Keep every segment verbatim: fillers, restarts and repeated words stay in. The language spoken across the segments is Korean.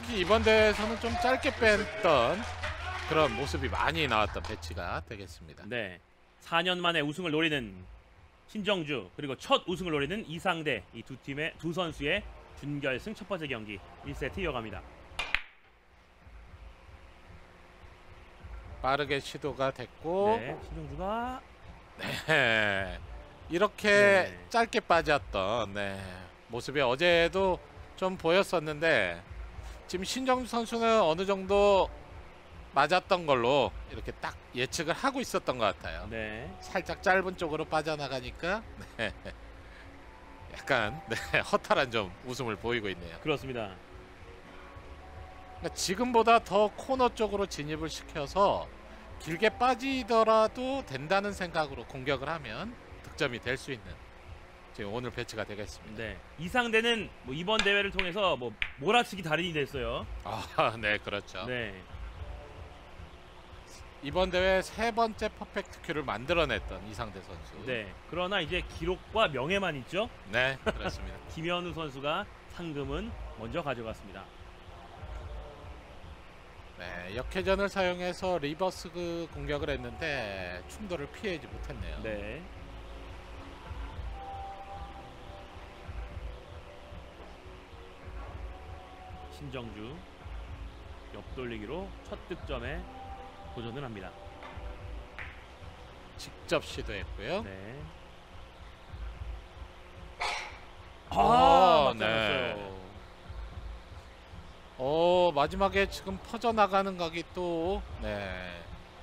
특히 이번 대회에서는 좀 짧게 뺐던 그런 모습이 많이 나왔던 배치가 되겠습니다. 네, 사 년 만에 우승을 노리는 신정주, 그리고 첫 우승을 노리는 이상대, 이 두 팀의 두 선수의 준결승 첫 번째 경기 일 세트 이어갑니다. 빠르게 시도가 됐고, 네, 신정주가 네, 이렇게 네. 짧게 빠졌던 네, 모습이 어제도 좀 보였었는데, 지금 신정주 선수는 어느 정도 맞았던 걸로 이렇게 딱 예측을 하고 있었던 것 같아요. 네, 살짝 짧은 쪽으로 빠져나가니까 네, 약간 네, 허탈한 좀 웃음을 보이고 있네요. 그렇습니다. 그러니까 지금보다 더 코너 쪽으로 진입을 시켜서 길게 빠지더라도 된다는 생각으로 공격을 하면 득점이 될 수 있는 지금 오늘 배치가 되겠습니다. 네, 이상대는 뭐 이번 대회를 통해서 뭐 몰아치기 달인이 됐어요. 아, 네, 그렇죠. 네, 이번 대회 세 번째 퍼펙트 큐를 만들어냈던 이상대 선수. 네. 그러나 이제 기록과 명예만 있죠. 네, 그렇습니다. 김현우 선수가 상금은 먼저 가져갔습니다. 네, 역회전을 사용해서 리버스 그 공격을 했는데 충돌을 피하지 못했네요. 네. 신정주 옆돌리기로 첫 득점에 도전을 합니다. 직접 시도했고요. 네. 아, 아, 맞았어요. 네. 어, 마지막에 지금 퍼져나가는 각이 또 네.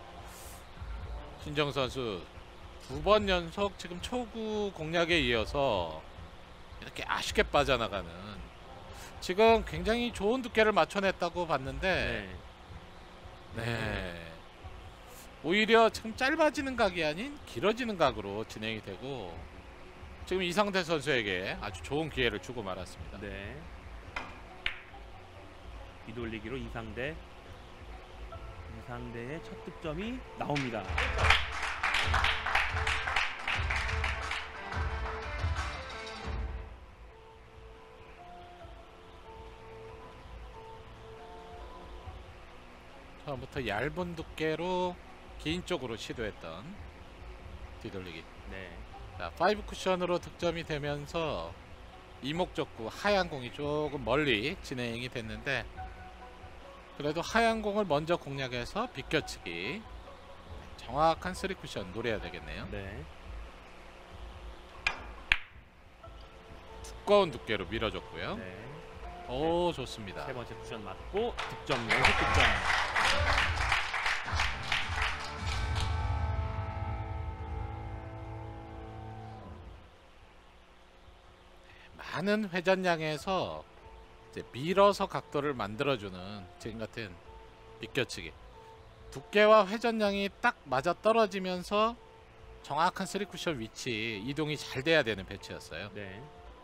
신정 선수 두 번 연속 지금 초구 공략에 이어서 이렇게 아쉽게 빠져나가는, 지금 굉장히 좋은 두께를 맞춰냈다고 봤는데 네. 네. 오히려 지금 짧아지는 각이 아닌 길어지는 각으로 진행이 되고 지금 이상대 선수에게 아주 좋은 기회를 주고 말았습니다. 네. 뒤돌리기로 이상대. 이상대의 첫 득점이 나옵니다. 처음부터 얇은 두께로 긴 쪽으로 시도했던 뒤돌리기. 네. 자, 파이브 쿠션으로 득점이 되면서 이목적구 하얀 공이 조금 멀리 진행이 됐는데 그래도 하얀 공을 먼저 공략해서 비껴치기, 정확한 쓰리 쿠션 노려야 되겠네요. 네. 두꺼운 두께로 밀어줬고요. 네. 오, 좋습니다. 세 번째 쿠션 맞고 득점, 연속 득점. 많은 회전량에서 이제 밀어서 각도를 만들어주는 지금 같은 비껴치기, 두께와 회전량이 딱 맞아 떨어지면서 정확한 쓰리 쿠션 위치 이동이 잘 돼야 되는 배치였어요. 네.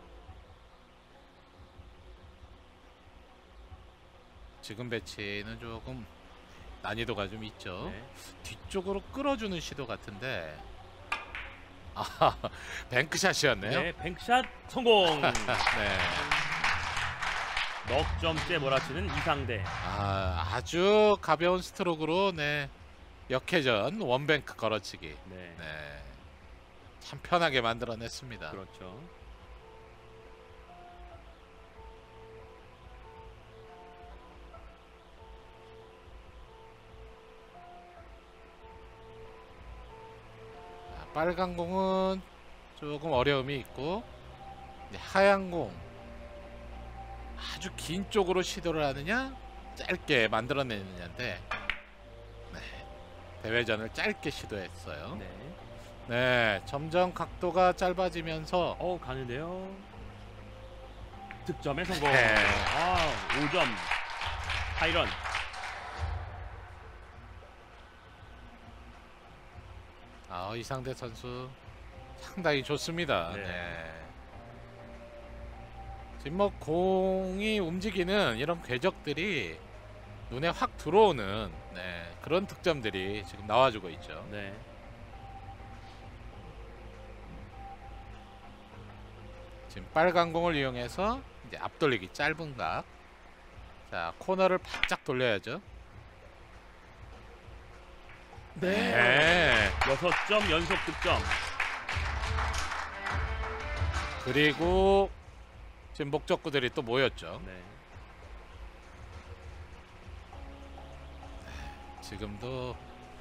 지금 배치는 조금 난이도가 좀 있죠. 네. 뒤쪽으로 끌어주는 시도 같은데 아, 뱅크샷이었네요. 네, 뱅크샷 성공. 네. 넉 점째 몰아치는 이상대. 아, 아주 가벼운 스트로크로 네, 역회전 원뱅크 걸어치기. 네. 네. 참 편하게 만들어냈습니다. 그렇죠. 아, 빨간 공은 조금 어려움이 있고 네, 하얀 공 아주 긴 쪽으로 시도를 하느냐 짧게 만들어내느냐인데 네, 대회전을 짧게 시도했어요. 네. 네, 점점 각도가 짧아지면서 어, 가는데요. 득점에 성공. 네. 아, 오 점. 하이런. 아, 이상대 선수 상당히 좋습니다. 네. 네. 지금 뭐 공이 움직이는 이런 궤적들이 눈에 확 들어오는 네, 그런 득점들이 지금 나와주고 있죠. 네. 지금 빨간 공을 이용해서 이제 앞돌리기 짧은 각 자, 코너를 바짝 돌려야죠. 네. 네. 여섯 점 연속 득점. 그리고 지금 목적구들이 또 모였죠. 네. 지금도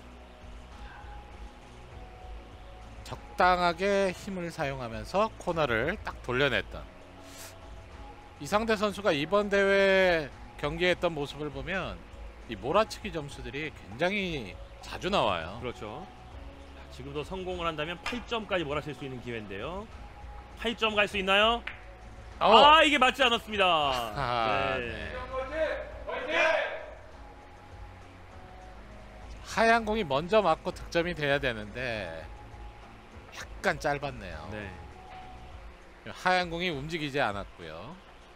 적당하게 힘을 사용하면서 코너를 딱 돌려냈던 이상대 선수가 이번 대회 경기했던 모습을 보면 이 몰아치기 점수들이 굉장히 자주 나와요. 그렇죠. 지금도 성공을 한다면 팔 점까지 몰아칠 수 있는 기회인데요. 팔 점 갈 수 있나요? 어. 아, 이게 맞지 않았습니다. 아, 네. 네. 하얀 공이 먼저 맞고 득점이 돼야 되는데 약간 짧았네요. 네. 하얀 공이 움직이지 않았고요.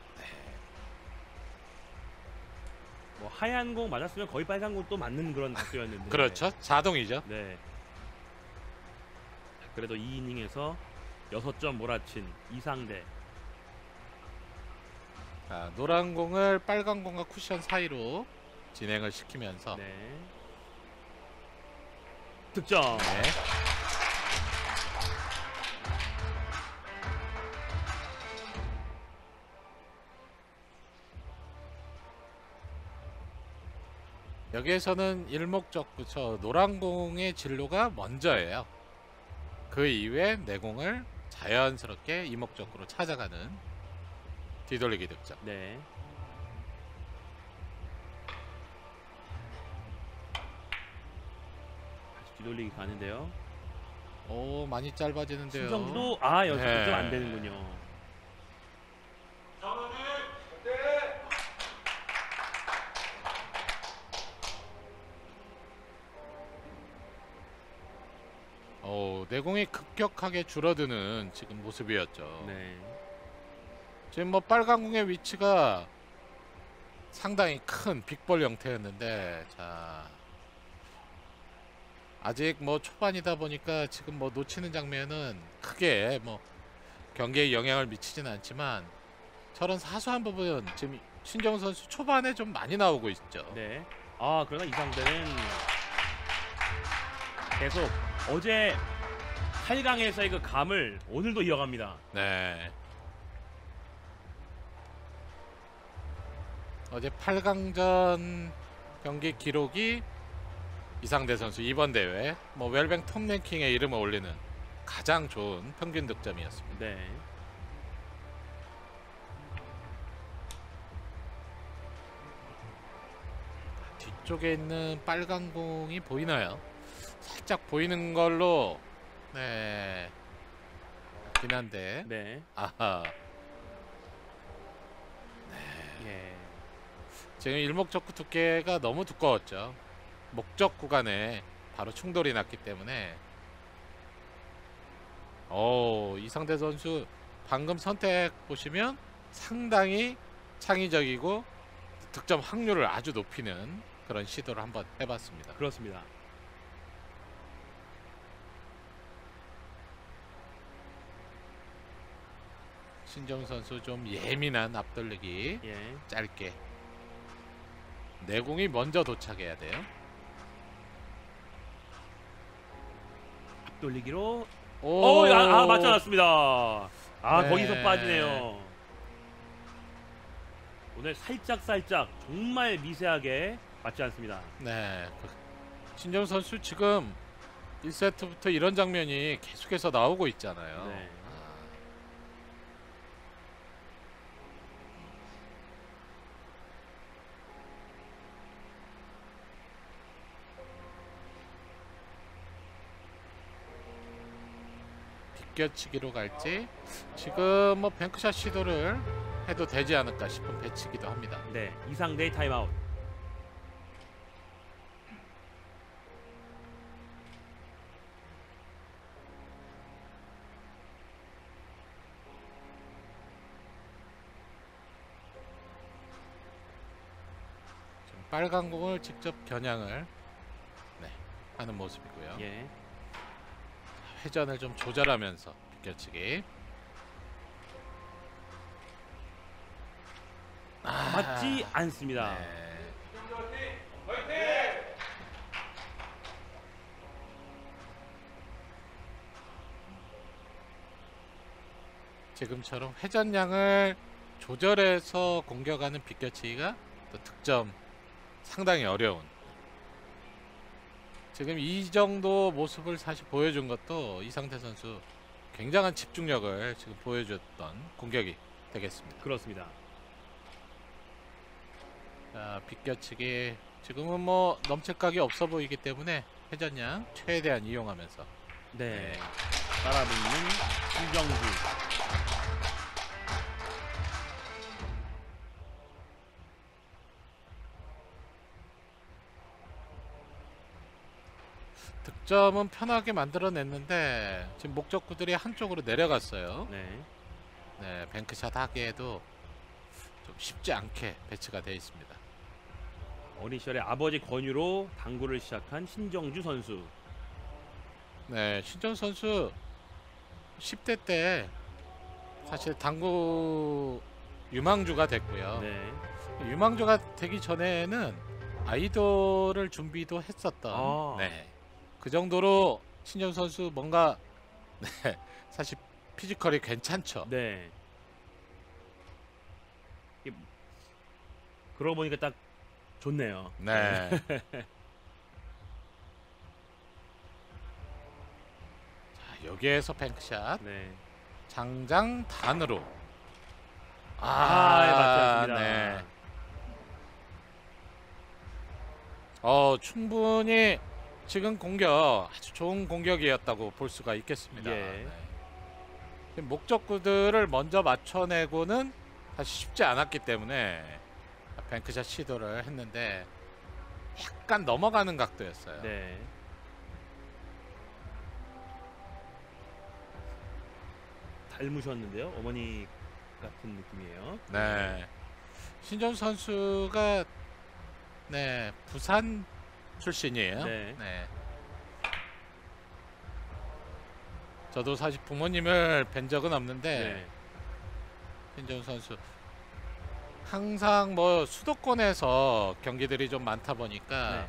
뭐 하얀 공 맞았으면 거의 빨간 공 또 맞는 그런 각도였는데. 그렇죠. 자동이죠. 네. 그래도 이 이닝에서 여섯 점 몰아친 이상대. 자, 노란 공을 빨간 공과 쿠션 사이로 진행을 시키면서 네. 득점. 네. 여기에서는 일목적구 저 노란 공의 진로가 먼저예요. 그 이후에 내 공을 자연스럽게 이목적구로 찾아가는 뒤돌리기 득점. 네. 다시 뒤돌리기 가는데요. 오, 많이 짧아지는데요. 신정주도 아 연속 네. 득점 안 되는군요. 오, 내공이 급격하게 줄어드는 지금 모습이었죠. 네. 지금 뭐 빨간 공의 위치가 상당히 큰 빅볼 형태였는데, 자, 아직 뭐 초반이다 보니까 지금 뭐 놓치는 장면은 크게 뭐 경기에 영향을 미치진 않지만 저런 사소한 부분 지금 신정 선수 초반에 좀 많이 나오고 있죠. 네. 아 그러나 이상대는 계속 어제 팔 강에서의 그 감을 오늘도 이어갑니다. 네. 어제 팔 강전 경기 기록이 이상대 선수 이번 대회 뭐 웰뱅 톱 랭킹에 이름을 올리는 가장 좋은 평균 득점이었습니다. 네. 뒤쪽에 있는 빨간 공이 보이나요? 살짝 보이는 걸로 네. 긴 한데. 네. 아하. 예. 지금 일목적구 두께가 너무 두꺼웠죠. 목적 구간에 바로 충돌이 났기 때문에. 오, 이상대 선수 방금 선택 보시면 상당히 창의적이고 득점 확률을 아주 높이는 그런 시도를 한번 해봤습니다. 그렇습니다. 신정 선수 좀 예민한 앞돌리기 예. 짧게. 내공이 먼저 도착해야 돼요. 앞돌리기로 오, 어, 아, 아 맞지 않았습니다. 아 네. 거기서 빠지네요. 오늘 살짝 살짝 정말 미세하게 맞지 않습니다. 네. 그 신정 선수 지금 일 세트부터 이런 장면이 계속해서 나오고 있잖아요. 네. 비껴치기로 갈지 지금 뭐 뱅크샷 시도를 해도 되지 않을까 싶은 배치기도 합니다. 네. 이상대의 타임아웃. 지금 빨간 공을 직접 겨냥을 네, 하는 모습이고요. 예. 회전을 좀 조절하면서 비껴치기. 아, 맞지 않습니다. 네. 지금처럼 회전량을 조절해서 공격하는 비껴치기가 또 득점 상당히 어려운, 지금 이 정도 모습을 사실 보여준 것도 이상대 선수 굉장한 집중력을 지금 보여줬던 공격이 되겠습니다. 그렇습니다. 자, 비껴치기 지금은 뭐 넘칠 각이 없어 보이기 때문에 회전량 최대한 이용하면서 네. 따라붙는 신정주. 득점은 편하게 만들어냈는데 지금 목적구들이 한쪽으로 내려갔어요. 네. 네, 뱅크샷 하기에도 좀 쉽지 않게 배치가 되어 있습니다. 어린 시절에 아버지 권유로 당구를 시작한 신정주 선수. 네, 신정 선수 십 대 때 사실 당구 유망주가 됐고요. 네. 유망주가 되기 전에는 아이돌을 준비도 했었던, 아. 네, 그 정도로 신정 선수 뭔가 네, 사실 피지컬이 괜찮죠. 네. 이- 그러고 보니까 딱 좋네요. 네. 자, 여기에서 뱅크샷 네. 장장 단으로. 아, 예, 맞습니다. 네. 어, 충분히 지금 공격 아주 좋은 공격이었다고 볼 수가 있겠습니다. 예. 네. 지금 목적구들을 먼저 맞춰내고는 사실 쉽지 않았기 때문에 뱅크샷 시도를 했는데 약간 넘어가는 각도였어요. 네. 닮으셨는데요. 어머니 같은 느낌이에요. 네. 신정 선수가 네, 부산 출신이에요. 네. 네. 저도 사실 부모님을 뵌 적은 없는데 네. 신정 선수 항상 뭐 수도권에서 경기들이 좀 많다 보니까 네.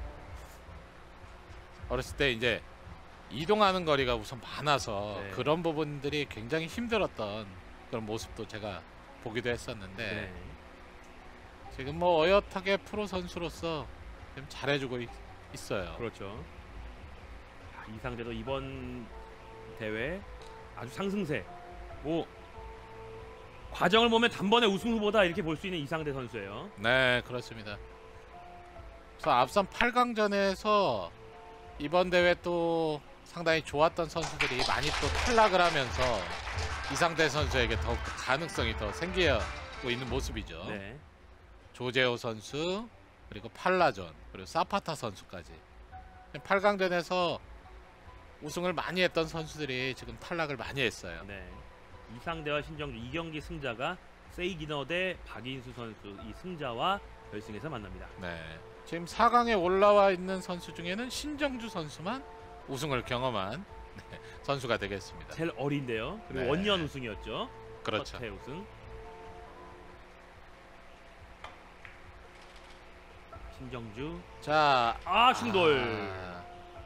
어렸을 때 이제 이동하는 거리가 우선 많아서 네. 그런 부분들이 굉장히 힘들었던 그런 모습도 제가 보기도 했었는데 네. 지금 뭐 어엿하게 프로 선수로서 좀 잘해주고 있, 있어요. 그렇죠. 자, 이상대도 이번 대회 아주 상승세. 뭐 과정을 보면 단번에 우승 후보다 이렇게 볼 수 있는 이상대 선수예요. 네, 그렇습니다. 그래서 앞선 팔 강전에서 이번 대회 또 상당히 좋았던 선수들이 많이 또 탈락을 하면서 이상대 선수에게 더욱 가능성이 더 생기고 있는 모습이죠. 네. 조재호 선수, 그리고 팔라존, 그리고 사파타 선수까지 팔 강전에서 우승을 많이 했던 선수들이 지금 탈락을 많이 했어요. 네. 이상대와 신정주 이 경기 승자가 세이기너 대 박인수 선수, 이 승자와 결승에서 만납니다. 네. 지금 사 강에 올라와 있는 선수 중에는 신정주 선수만 우승을 경험한 네, 선수가 되겠습니다. 제일 어린데요. 그리고 네. 원년 우승이었죠. 그렇죠. 첫 해 우승. 신정주. 자, 아, 충돌. 아,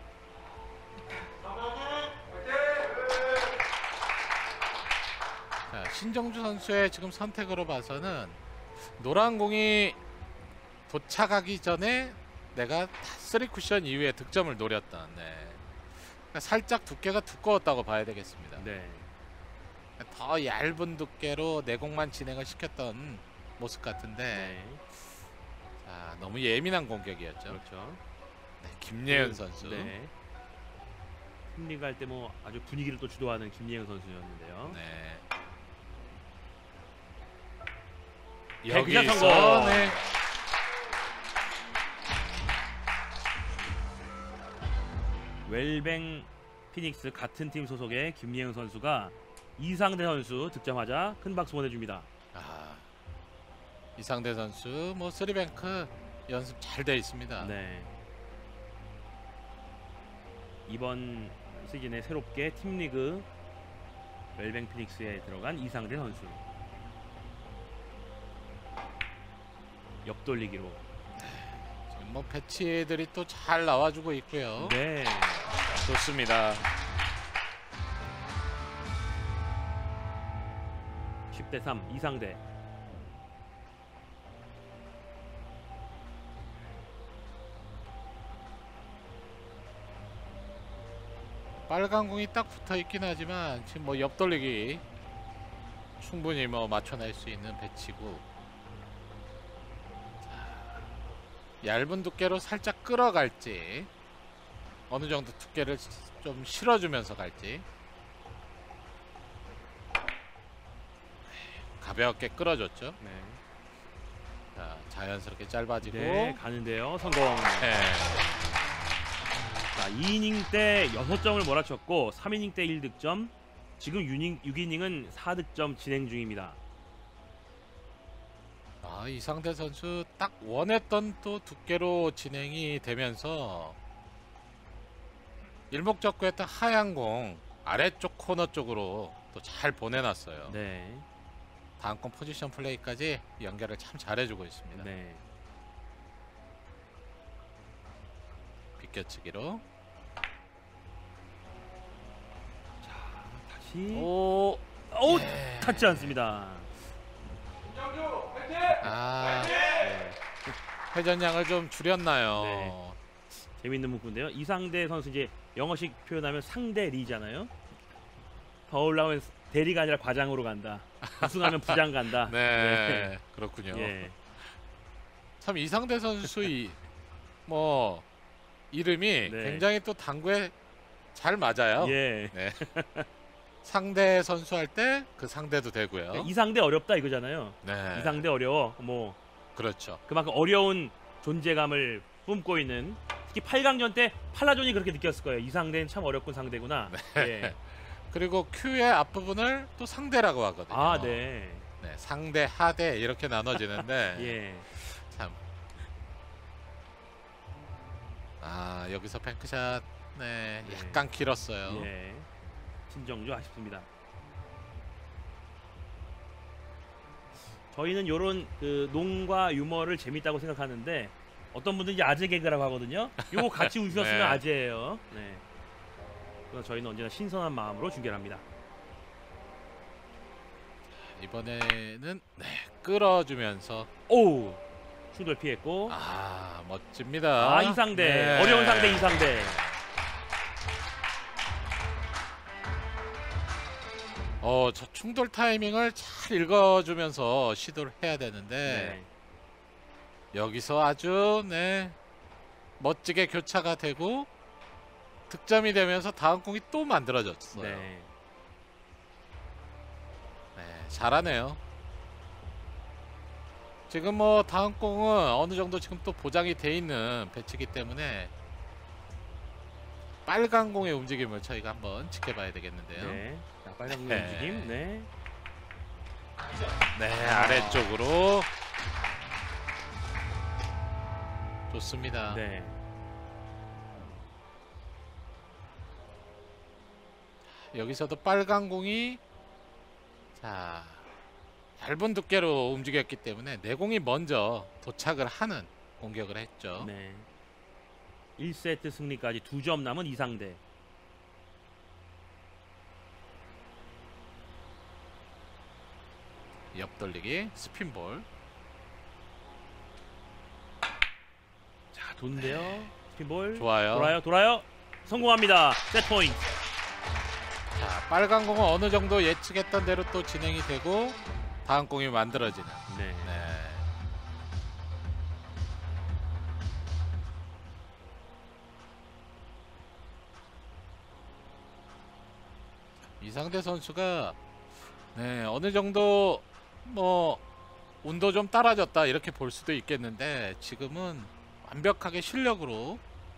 자, 신정주 선수의 지금 선택으로 봐서는 노란 공이 도착하기 전에 내가 쓰리 쿠션 이후에 득점을 노렸던, 네. 그러니까 살짝 두께가 두꺼웠다고 봐야 되겠습니다. 네. 더 얇은 두께로 내공만 진행을 시켰던 모습 같은데 네. 자, 너무 예민한 공격이었죠. 그렇죠. 네, 김예은 선수. 네. 팀리그 할 때 뭐 아주 분위기를 또 주도하는 김예은 선수였는데요. 네. 백기자 여기서 성공. 네. 웰뱅 피닉스 같은 팀 소속의 김예은 선수가 이상대 선수 득점하자 큰 박수 보내줍니다. 아, 이상대 선수 뭐 쓰리뱅크 연습 잘 돼 있습니다. 네. 이번 시즌에 새롭게 팀리그 웰뱅 피닉스에 들어간 이상대 선수. 옆돌리기로. 지금 뭐 배치들이 또 잘 나와주고 있고요. 네. 좋습니다. 십 대 삼 이상대. 빨간 공이 딱 붙어 있긴 하지만 지금 뭐 옆돌리기 충분히 뭐 맞춰낼 수 있는 배치고. 자, 얇은 두께로 살짝 끌어갈지 어느 정도 두께를 좀 실어주면서 갈지. 가볍게 끌어줬죠. 네. 자, 자연스럽게 짧아지고. 네, 가는데요. 성공. 네. 자, 이 이닝 때 여섯 점을 몰아쳤고 삼 이닝 때 일 득점. 지금 육 이닝, 육 이닝은 사 득점 진행 중입니다. 아, 이상대 선수 딱 원했던 또 두께로 진행이 되면서 일목적구했던 하얀 공 아래쪽 코너 쪽으로 또 잘 보내놨어요. 네. 다음 건 포지션 플레이까지 연결을 참 잘해주고 있습니다. 네. 비껴치기로. 자, 다시. 오, 오, 예. 닿지 않습니다. 아, 네. 회전량을 좀 줄였나요? 네. 재밌는 문구인데요. 이상대 선수 이제 영어식 표현하면 상대리잖아요. 더 올라오면 대리가 아니라 과장으로 간다. 우승하면 부장 간다. 네, 그렇군요. 예. 참 이상대 선수의 뭐 이름이 네. 굉장히 또 당구에 잘 맞아요. 예. 네. 상대 선수 할 때 그 상대도 되고요. 이상대 어렵다 이거잖아요. 네. 이상대 어려워. 뭐 그렇죠. 그만큼 어려운 존재감을 뿜고 있는, 특히 팔 강전 때 팔라존이 그렇게 느꼈을 거예요. 이상대는 참 어렵군 상대구나. 예. 그리고 큐의 앞부분을 또 상대라고 하거든요. 아, 네. 네, 상대, 하대 이렇게 나눠지는데 예. 참. 아, 여기서 뱅크샷 네, 네. 약간 길었어요. 예. 신정주 아쉽습니다. 저희는 요런 그 농과 유머를 재밌다고 생각하는데 어떤 분들은 이제 아재 개그라고 하거든요. 요거 같이 웃으셨으면 네. 아재예요. 네. 그래서 저희는 언제나 신선한 마음으로 중계를 합니다. 이번에는 네, 끌어주면서 오! 충돌 피했고. 아, 멋집니다. 아, 이상대. 네. 어려운 상대 이상대. 어, 저 충돌 타이밍을 잘 읽어주면서 시도를 해야 되는데 네. 여기서 아주 네 멋지게 교차가 되고 득점이 되면서 다음 공이 또 만들어졌어요. 네, 네. 잘하네요. 지금 뭐 다음 공은 어느 정도 지금 또 보장이 돼 있는 배치기 때문에 빨간 공의 움직임을 저희가 한번 지켜봐야 되겠는데요. 네. 자, 빨간 공 네. 움직임. 네. 네, 아래쪽으로 좋습니다. 네. 여기서도 빨간 공이 자 얇은 두께로 움직였기 때문에 내공이 먼저 도착을 하는 공격을 했죠. 네. 일 세트 승리까지 두 점 남은 이상대. 옆돌리기 스핀볼. 자, 돈데요. 스피볼. 좋아요. 돌아요. 돌아요. 성공합니다. 세트 포인트. 자, 빨간 공은 어느 정도 예측했던 대로 또 진행이 되고 다음 공이 만들어지는. 네. 네. 이상대 선수가 네, 어느 정도 뭐 운도 좀 따라졌다 이렇게 볼 수도 있겠는데 지금은 완벽하게 실력으로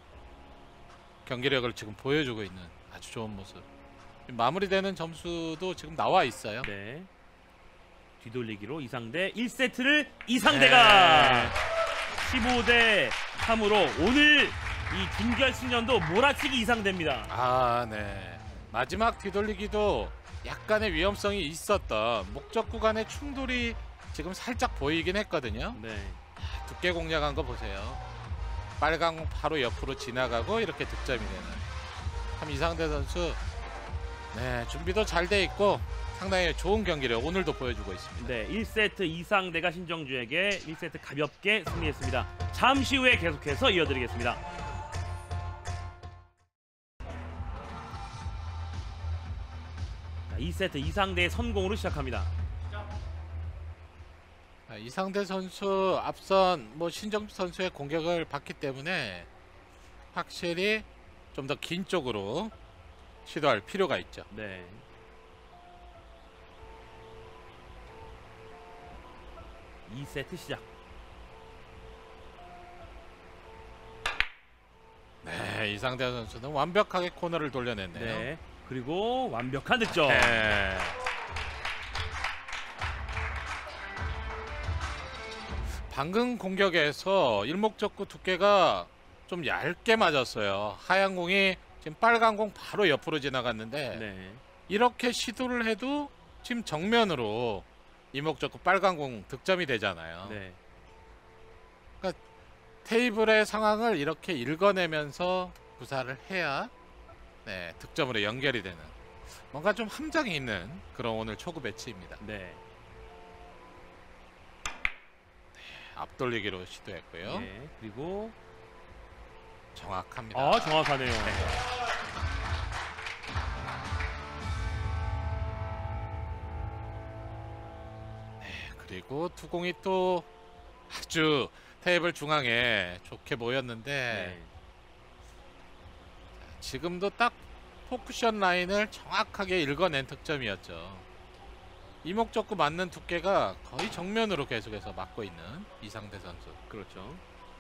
경기력을 지금 보여주고 있는 아주 좋은 모습. 마무리되는 점수도 지금 나와 있어요. 네. 뒤돌리기로 이상대 일 세트를 이상대가 네. 십오 대 삼으로 오늘 이 준결승전도 몰아치기 이상대입니다. 아, 네. 마지막 뒤돌리기도 약간의 위험성이 있었던 목적 구간의 충돌이 지금 살짝 보이긴 했거든요. 네. 두께 공략한 거 보세요. 빨간 공 바로 옆으로 지나가고 이렇게 득점이 되는. 참 이상대 선수 네 준비도 잘 돼 있고 상당히 좋은 경기를 오늘도 보여주고 있습니다. 네, 일 세트 이상대가 신정주에게 일 세트 가볍게 승리했습니다. 잠시 후에 계속해서 이어드리겠습니다. 자, 이 세트 이상대의 선공으로 시작합니다. 아, 이상대 선수 앞선 뭐 신정주 선수의 공격을 받기 때문에 확실히 좀 더 긴 쪽으로 시도할 필요가 있죠. 네. 이 세트 시작. 네, 이상대 선수는 완벽하게 코너를 돌려냈네요. 네. 그리고 완벽한 득점. 네. 방금 공격에서 일목적구 두께가 좀 얇게 맞았어요. 하얀 공이 지금 빨간 공 바로 옆으로 지나갔는데 네. 이렇게 시도를 해도 지금 정면으로 이목적구 빨간 공 득점이 되잖아요. 네. 테이블의 상황을 이렇게 읽어내면서 구사를 해야 네, 득점으로 연결이 되는 뭔가 좀 함정이 있는 그런 오늘 초구 배치입니다. 네. 앞돌리기로 시도했고요. 네. 그리고 정확합니다. 아, 정확하네요. 네. 그리고 투공이 또 아주 테이블 중앙에 좋게 모였는데 네. 지금도 딱 포쿠션 라인을 정확하게 읽어낸 득점이었죠. 이목적구 맞는 두께가 거의 정면으로 계속해서 맞고 있는 이상대 선수. 그렇죠.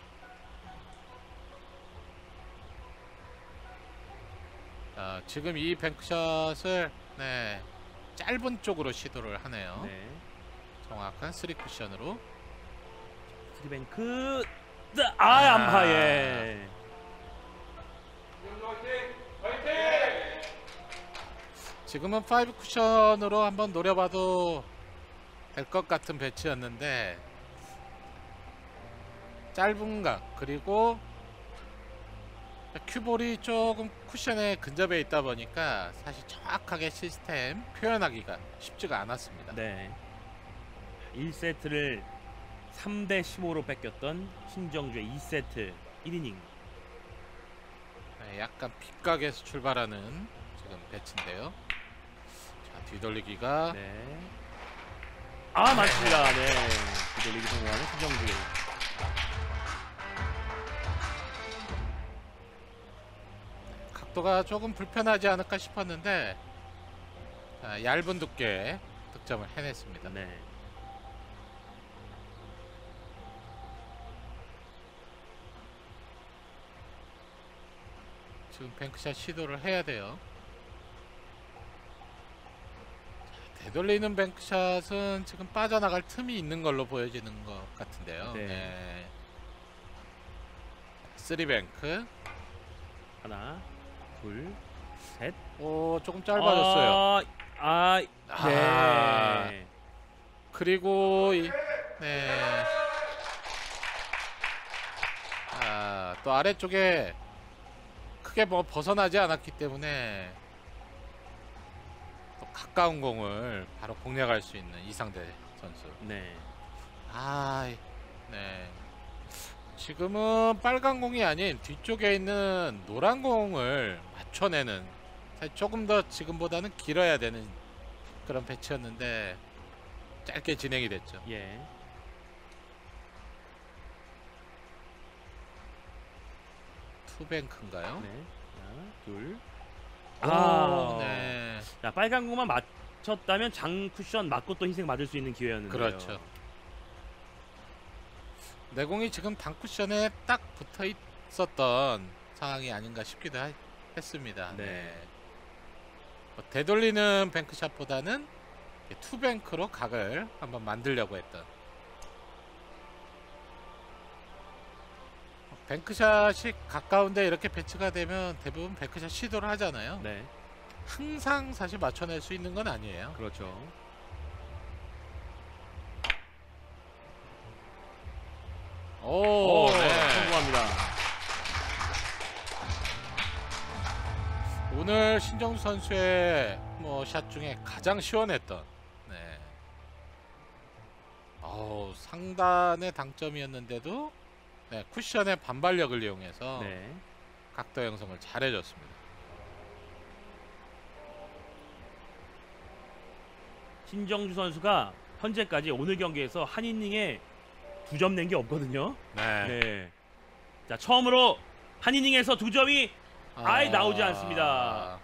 자, 지금 이 뱅크샷을 네, 짧은 쪽으로 시도를 하네요. 네. 정확한 쓰리 쿠션으로. 스리뱅크. 아, 안파에. 지금은 파이브 쿠션으로 한번 노려봐도 될 것 같은 배치였는데 짧은 각 그리고 큐볼이 조금 쿠션에 근접해 있다 보니까 사실 정확하게 시스템 표현하기가 쉽지가 않았습니다. 네. 일 세트를 삼 대 십오로 뺏겼던 신정주의 이 세트 일 이닝. 네, 약간 빗각에서 출발하는 지금 배치인데요. 자, 뒤돌리기가 네. 아, 맞습니다. 네. 뒤돌리기 성공하는 신정주의. 각도가 조금 불편하지 않을까 싶었는데 자, 얇은 두께 득점을 해냈습니다. 네. 지금 뱅크샷 시도를 해야 돼요. 자, 되돌리는 뱅크샷은 지금 빠져나갈 틈이 있는 걸로 보여지는 것 같은데요. 네. 네. 쓰리 뱅크. 하나, 둘, 셋. 오, 조금 짧아졌어요. 아, 아, 네. 아. 그리고 이, 네. 아, 또 아래쪽에 크게 뭐 벗어나지 않았기 때문에 또 가까운 공을 바로 공략할 수 있는 이상대 선수. 네. 아, 네. 지금은 빨간 공이 아닌 뒤쪽에 있는 노란 공을 맞춰내는 사실 조금 더 지금보다는 길어야 되는 그런 배치였는데 짧게 진행이 됐죠. 예. 투뱅크인가요? 네. 하나, 둘. 오, 아, 네. 자, 빨간 공만 맞췄다면 장 쿠션 맞고 또 흰색 맞을 수 있는 기회였는데요. 그렇죠. 내공이 지금 단쿠션에 딱 붙어 있었던 상황이 아닌가 싶기도 하, 했습니다. 네. 네. 뭐 되돌리는 뱅크샷보다는 투뱅크로 각을 한번 만들려고 했던. 뱅크샷이 가까운데 이렇게 배치가 되면 대부분 뱅크샷 시도를 하잖아요. 네. 항상 사실 맞춰낼 수 있는 건 아니에요. 그렇죠. 오, 오, 네. 성공합니다. 오늘 신정수 선수의 뭐 샷 중에 가장 시원했던, 네. 어우, 상단의 당점이었는데도 네, 쿠션의 반발력을 이용해서 네. 각도 형성을 잘 해줬습니다. 신정주 선수가 현재까지 오늘 경기에서 한 이닝에 두 점 낸 게 없거든요. 네. 네. 자, 처음으로 한 이닝에서 두 점이 아예 나오지 않습니다.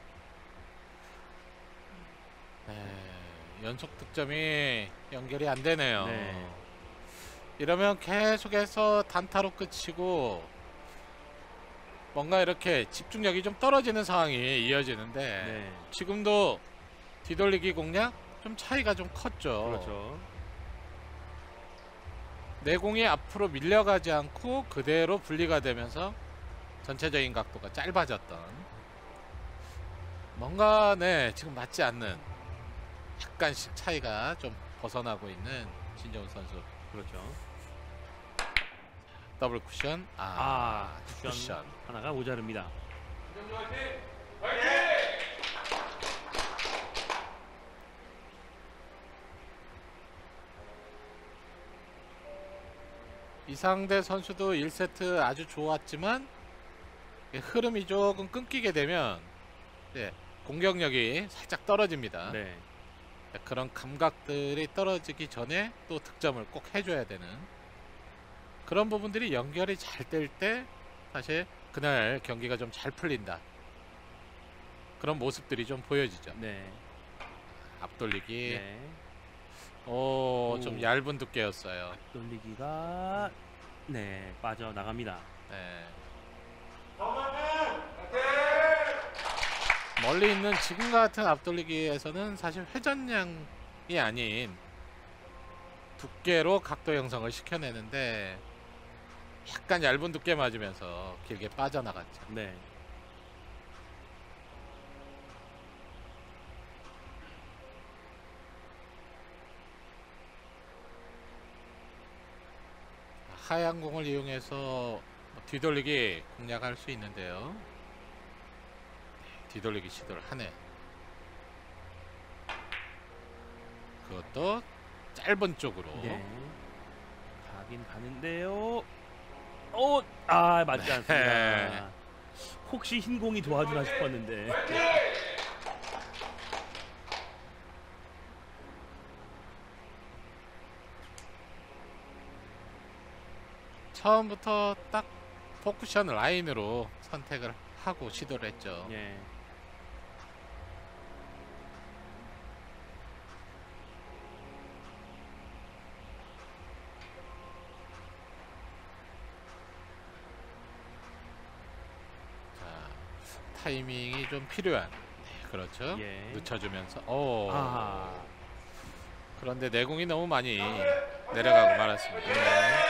네, 연속 득점이 연결이 안 되네요. 네. 이러면 계속해서 단타로 끝이고 뭔가 이렇게 집중력이 좀 떨어지는 상황이 이어지는데 네. 지금도 뒤돌리기 공략 좀 차이가 좀 컸죠. 그렇죠. 내공이 앞으로 밀려가지 않고 그대로 분리가 되면서 전체적인 각도가 짧아졌던 뭔가 네 지금 맞지 않는 약간씩 차이가 좀 벗어나고 있는 신정우 선수. 그렇죠. 더블 쿠션. 아, 아, 쿠션, 쿠션. 하나가 모자릅니다. 이상대 선수도 일 세트 아주 좋았지만 흐름이 조금 끊기게 되면 네, 공격력이 살짝 떨어집니다. 네. 그런 감각들이 떨어지기 전에 또 득점을 꼭 해줘야 되는 그런 부분들이 연결이 잘 될 때 사실 그날 경기가 좀 잘 풀린다. 그런 모습들이 좀 보여지죠. 네. 앞돌리기. 네. 오, 오. 좀 얇은 두께였어요. 돌리기가 네, 빠져나갑니다. 네. 멀리 있는 지금 같은 앞돌리기에서는 사실 회전량이 아닌 두께로 각도 형성을 시켜내는데 약간 얇은 두께 맞으면서 길게 빠져나갔죠. 네. 하얀 공을 이용해서 뒤돌리기 공략할 수 있는데요. 뒤돌리기 시도를 하네. 그것도 짧은 쪽으로. 네. 가긴 가는데요. 오, 아 맞지 네. 않습니다. 혹시 흰 공이 도와주나 싶었는데. 처음부터 딱 포쿠션 라인으로 선택을 하고 시도를 했죠. 예. 자, 타이밍이 좀 필요한. 네, 그렇죠. 예. 늦춰주면서. 오. 아. 그런데 내공이 너무 많이 내려가고 말았습니다. 네.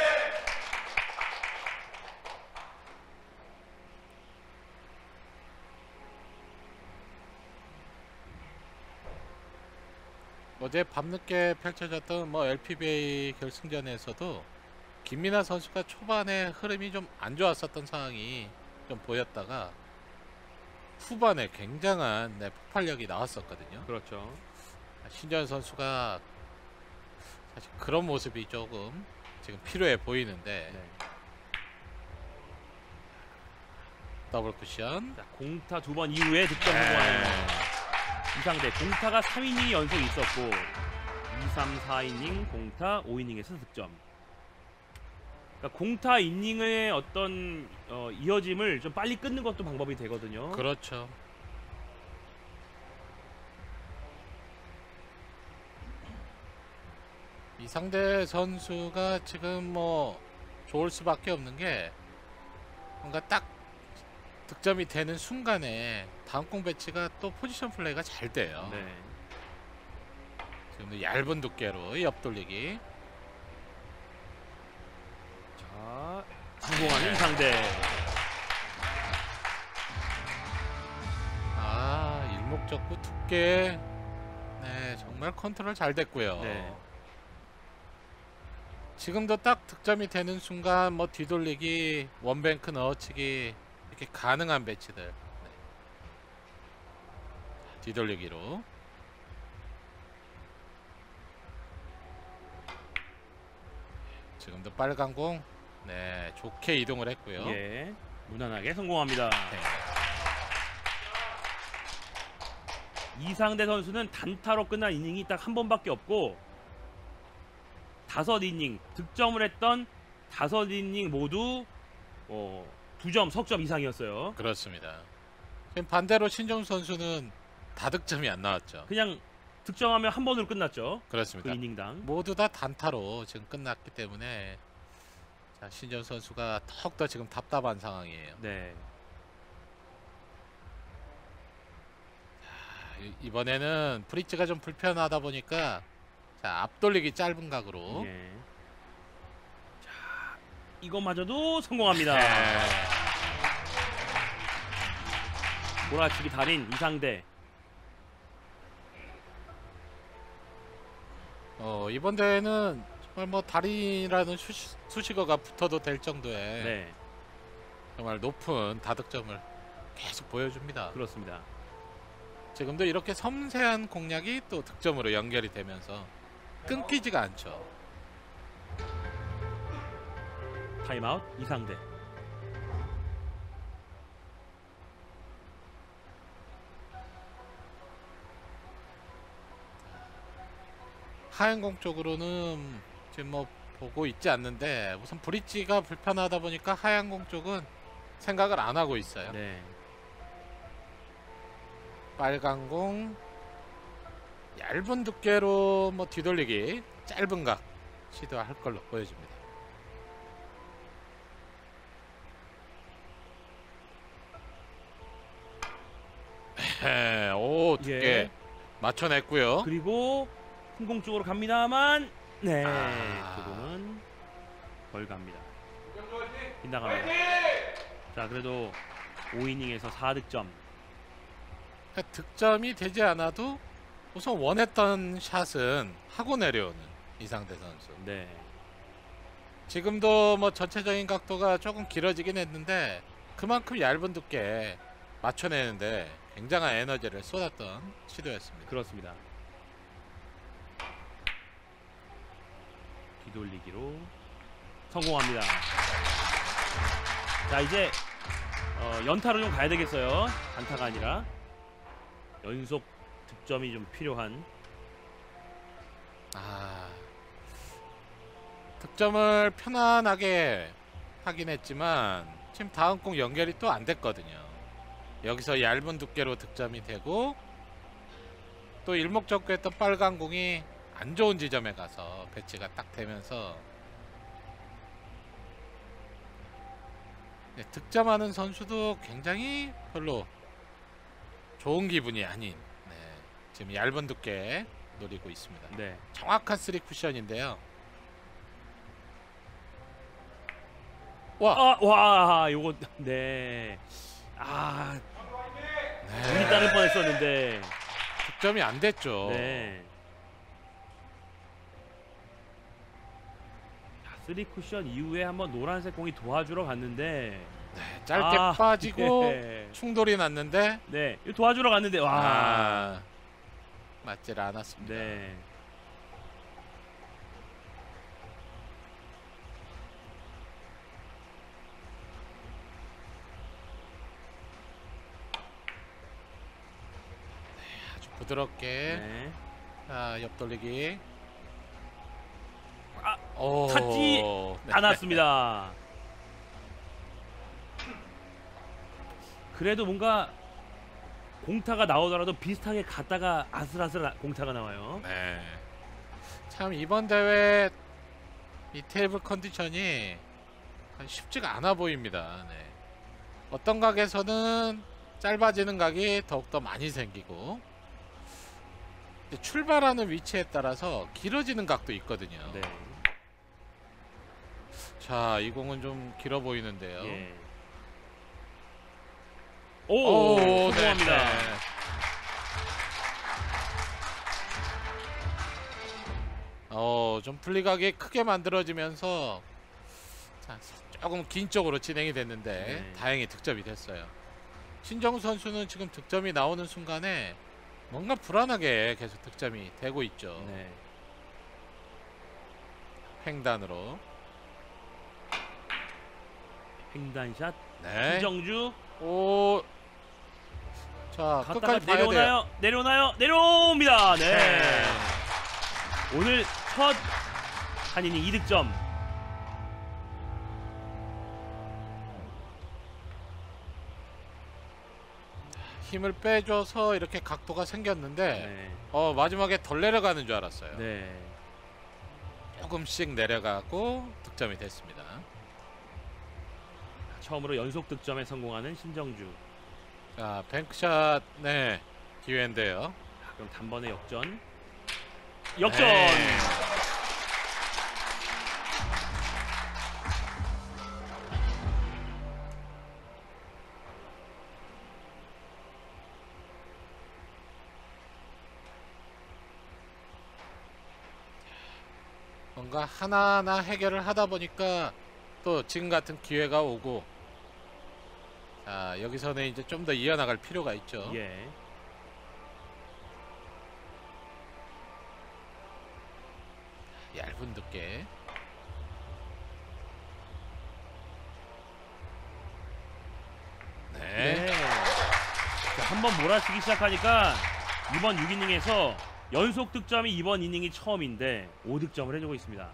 어제 밤늦게 펼쳐졌던 뭐 엘피비에이 결승전에서도 김민하 선수가 초반에 흐름이 좀 안 좋았었던 상황이 좀 보였다가 후반에 굉장한 네, 폭발력이 나왔었거든요. 그렇죠. 신전 선수가 사실 그런 모습이 조금 지금 필요해 보이는데 네. 더블 쿠션. 자, 공타 두 번 이후에 득점 네. 성공하는 이상대. 공타가 삼 이닝이 연속 있었고 이, 삼, 사 이닝 공타, 오 이닝에서 득점. 그러니까 공타 이닝의 어떤 어, 이어짐을 좀 빨리 끊는 것도 방법이 되거든요. 그렇죠. 이상대 선수가 지금 뭐 좋을 수밖에 없는 게 뭔가 딱 득점이 되는 순간에 다음 공 배치가 또 포지션 플레이가 잘 돼요. 네. 지금도 얇은 두께로 옆돌리기. 자, 성공하는 이상대. 아, 일목적구 두께. 네, 정말 컨트롤 잘 됐고요. 네. 지금도 딱 득점이 되는 순간 뭐 뒤돌리기, 원뱅크 넣어치기 이렇게 가능한 배치들. 네. 뒤돌리기로. 지금도 빨간 공. 네, 좋게 이동을 했고요. 예, 무난하게 성공합니다. 네. 이상대 선수는 단타로 끝난 이닝이 딱 한 번밖에 없고 다섯 이닝 득점을 했던 다섯 이닝 모두 어, 두 점 석점 이상이었어요. 그렇습니다. 지금 반대로 신정수 선수는 다득점이 안 나왔죠. 그냥 득점하면 한 번으로 끝났죠. 그렇습니다. 그 이닝당. 모두 다 단타로 지금 끝났기 때문에 자, 신정수 선수가 더욱더 지금 답답한 상황이에요. 네. 이- 이번에는 브릿지가 좀 불편하다 보니까 자, 앞돌리기 짧은 각으로. 예. 자, 이것마저도 성공합니다. 네. 몰아치기 달인 이상대. 어, 이번 대회는 정말 뭐 달인이라는 수시, 수식어가 붙어도 될 정도의 네, 정말 높은 다득점을 계속 보여줍니다. 그렇습니다. 지금도 이렇게 섬세한 공략이 또 득점으로 연결이 되면서 끊기지가 않죠. 타임아웃 이상대. 하얀 공 쪽으로는 지금 뭐 보고 있지 않는데 우선 브릿지가 불편하다 보니까 하얀 공 쪽은 생각을 안 하고 있어요. 네. 빨간 공 얇은 두께로 뭐 뒤돌리기 짧은 각 시도할 걸로 보여집니다. 에헤, 오 두께 예. 맞춰냈고요. 그리고 흰공 쪽으로 갑니다만, 네, 아. 그거는 벌갑니다. 빗나갑니다. 자, 그래도 오 이닝에서 사 득점. 그러니까 득점이 되지 않아도 우선 원했던 샷은 하고 내려오는 이상대 선수. 네, 지금도 뭐 전체적인 각도가 조금 길어지긴 했는데 그만큼 얇은 두께 맞춰내는데 굉장한 에너지를 쏟았던 시도였습니다. 그렇습니다. 뒤돌리기로 성공합니다. 자, 이제 어, 연타로 좀 가야 되겠어요. 단타가 아니라 연속 득점이 좀 필요한. 아, 득점을 편안하게 하긴 했지만 지금 다음 공 연결이 또 안 됐거든요. 여기서 얇은 두께로 득점이 되고 또 일목적구했던 빨간 공이 안 좋은 지점에 가서 배치가 딱 되면서 네, 득점하는 선수도 굉장히 별로 좋은 기분이 아닌 네, 지금 얇은 두께 노리고 있습니다. 네, 정확한 쓰리 쿠션인데요. 와, 아, 와, 요거 네, 아, 운이 네, 따를 뻔했었는데, 득점이 안 됐죠. 네. 쓰리 쿠션 이후에 한번 노란색 공이 도와주러 갔는데, 네, 짧게 아, 빠지고 예. 충돌이 났는데 네, 이거 도와주러 갔는데, 와, 아, 맞질 않았습니다. 네, 아주 부드럽게 네. 자, 옆돌리기. 아, 오, 탔지 네. 않았습니다. 그래도 뭔가 공타가 나오더라도 비슷하게 갔다가 아슬아슬 공타가 나와요. 네. 참 이번 대회 이 테이블 컨디션이 쉽지가 않아 보입니다. 네. 어떤 각에서는 짧아지는 각이 더욱더 많이 생기고 출발하는 위치에 따라서 길어지는 각도 있거든요. 네. 자, 이 공은 좀 길어 보이는데요. 예. 오, 오, 성공합니다. 네, 네. 어, 좀 분리각이 크게 만들어지면서 자, 조금 긴 쪽으로 진행이 됐는데 네. 다행히 득점이 됐어요. 신정우 선수는 지금 득점이 나오는 순간에 뭔가 불안하게 계속 득점이 되고 있죠. 네. 횡단으로. 횡단샷. 네. 신정주. 오. 자, 갔다가 끝까지 봐야 돼요. 내려오나요? 내려오나요? 내려옵니다. 네. 네. 오늘 첫 한이닝 이 득점. 힘을 빼줘서 이렇게 각도가 생겼는데 네. 어, 마지막에 덜 내려가는 줄 알았어요. 네. 조금씩 내려가고 득점이 됐습니다. 처음으로 연속 득점에 성공하는 신정주. 자, 뱅크샷 네 기회인데요. 그럼 단번에 역전. 역전. 네. 뭔가 하나하나 해결을 하다 보니까 또 지금 같은 기회가 오고, 자 여기서는 이제 좀 더 이어나갈 필요가 있죠. 예. 얇은 두께. 네. 네. 자, 한번 몰아치기 시작하니까 이번 육 이닝에서 연속 득점이 이번 이닝이 처음인데 오 득점을 해주고 있습니다.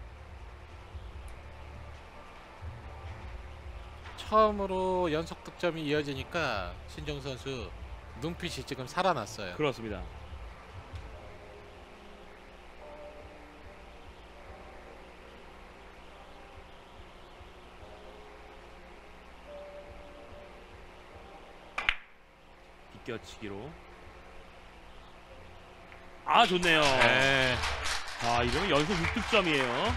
처음으로 연속 득점이 이어지니까 신정 선수 눈빛이 지금 살아났어요. 그렇습니다. 비껴치기로. 아, 좋네요. 네. 자, 이러면 연속 육 득점이에요.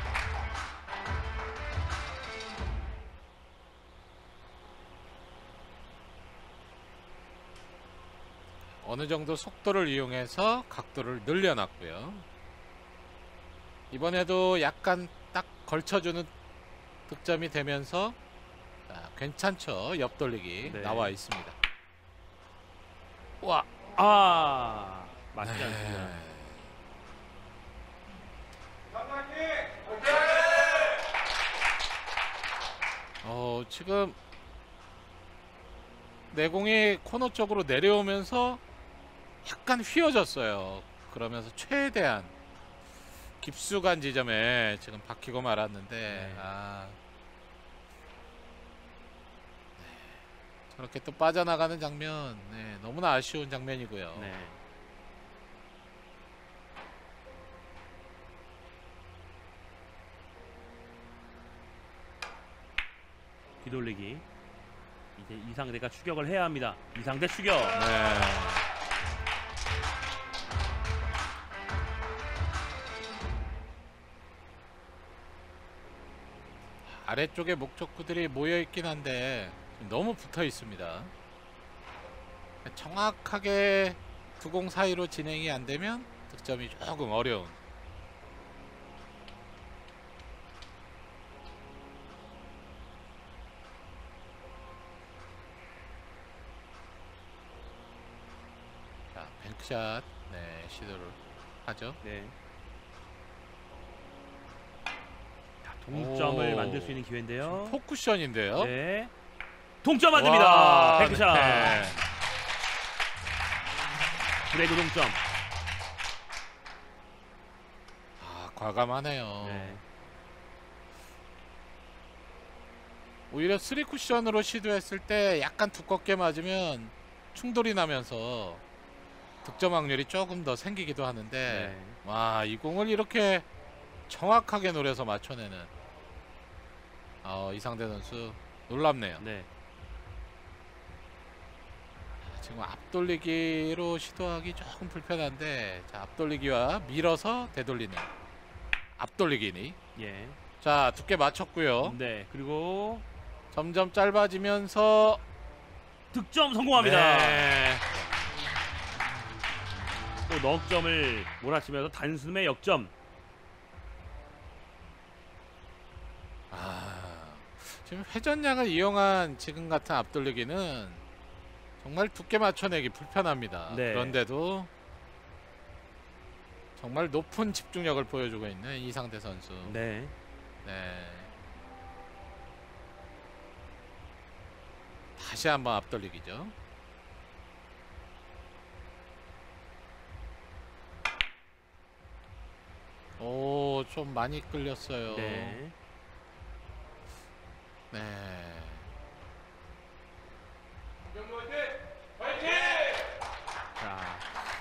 어느 정도 속도를 이용해서 각도를 늘려놨고요. 이번에도 약간 딱 걸쳐주는 득점이 되면서 자, 괜찮죠. 옆돌리기 네. 나와 있습니다. 와, 아, 맞지 네. 않습니다. 어, 지금 내공이 코너 쪽으로 내려오면서 약간 휘어졌어요. 그러면서 최대한 깊숙한 지점에 지금 박히고 말았는데 네. 아, 네. 저렇게 또 빠져나가는 장면, 네, 너무나 아쉬운 장면이고요. 네. 뒤돌리기. 이제 이상대가 추격을 해야 합니다. 이상대 추격. 네. 아래쪽에 목적구들이 모여 있긴 한데 지금 너무 붙어 있습니다. 정확하게 두 공 사이로 진행이 안 되면 득점이 조금 어려운. 자, 뱅크샷 네, 시도를 하죠. 네. 자, 동점을 오. 만들 수 있는 기회인데요. 포쿠션인데요. 네. 동점 만듭니다. 와, 뱅크샷. 네. 브레이크 동점. 아, 과감하네요. 네. 오히려 쓰리 쿠션으로 시도했을 때 약간 두껍게 맞으면 충돌이 나면서 득점 확률이 조금 더 생기기도 하는데 네. 와, 이 공을 이렇게 정확하게 노려서 맞춰내는 어, 이상대 선수 놀랍네요. 네. 지금 앞돌리기로 시도하기 조금 불편한데, 자, 앞돌리기와 밀어서 되돌리는 앞돌리기니. 예. 자, 두께 맞췄고요. 네. 그리고 점점 짧아지면서 득점 성공합니다. 네. 또 넉점을 몰아치면서 단숨에 역점. 지금 회전량을 이용한 지금 같은 앞돌리기는 정말 두께 맞춰내기 불편합니다. 네. 그런데도 정말 높은 집중력을 보여주고 있는 이상대 선수. 네. 네. 다시 한번 앞돌리기죠. 오, 좀 많이 끌렸어요. 네. 네. 자.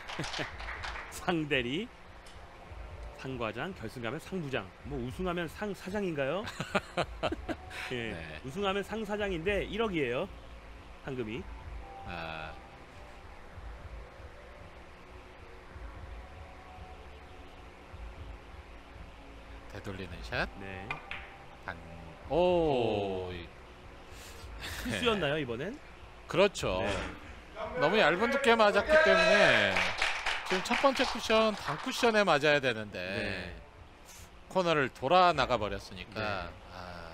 상대리 상과장, 결승하면 상부장. 뭐 우승하면 상사장인가요? 예. 네. 우승하면 상사장인데 일억이에요. 상금이. 아. 되돌리는 샷. 네. 당. 오. 오. 투수였나요, 이번엔? 그렇죠. 네. 너무 얇은 두께 맞았기 때문에 지금 첫 번째 쿠션 단 쿠션에 맞아야 되는데 네. 코너를 돌아 나가 버렸으니까 네. 아,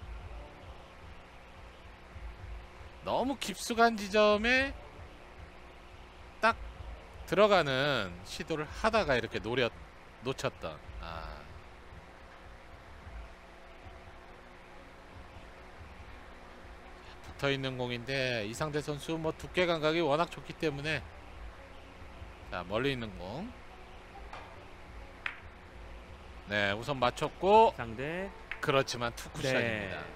너무 깊숙한 지점에 딱 들어가는 시도를 하다가 이렇게 노렸 놓쳤던. 아. 붙어 있는 공인데 이상대 선수 뭐 두께 감각이 워낙 좋기 때문에 자, 멀리 있는 공. 네, 우선 맞췄고 상대. 그렇지만 투쿠션입니다. 네.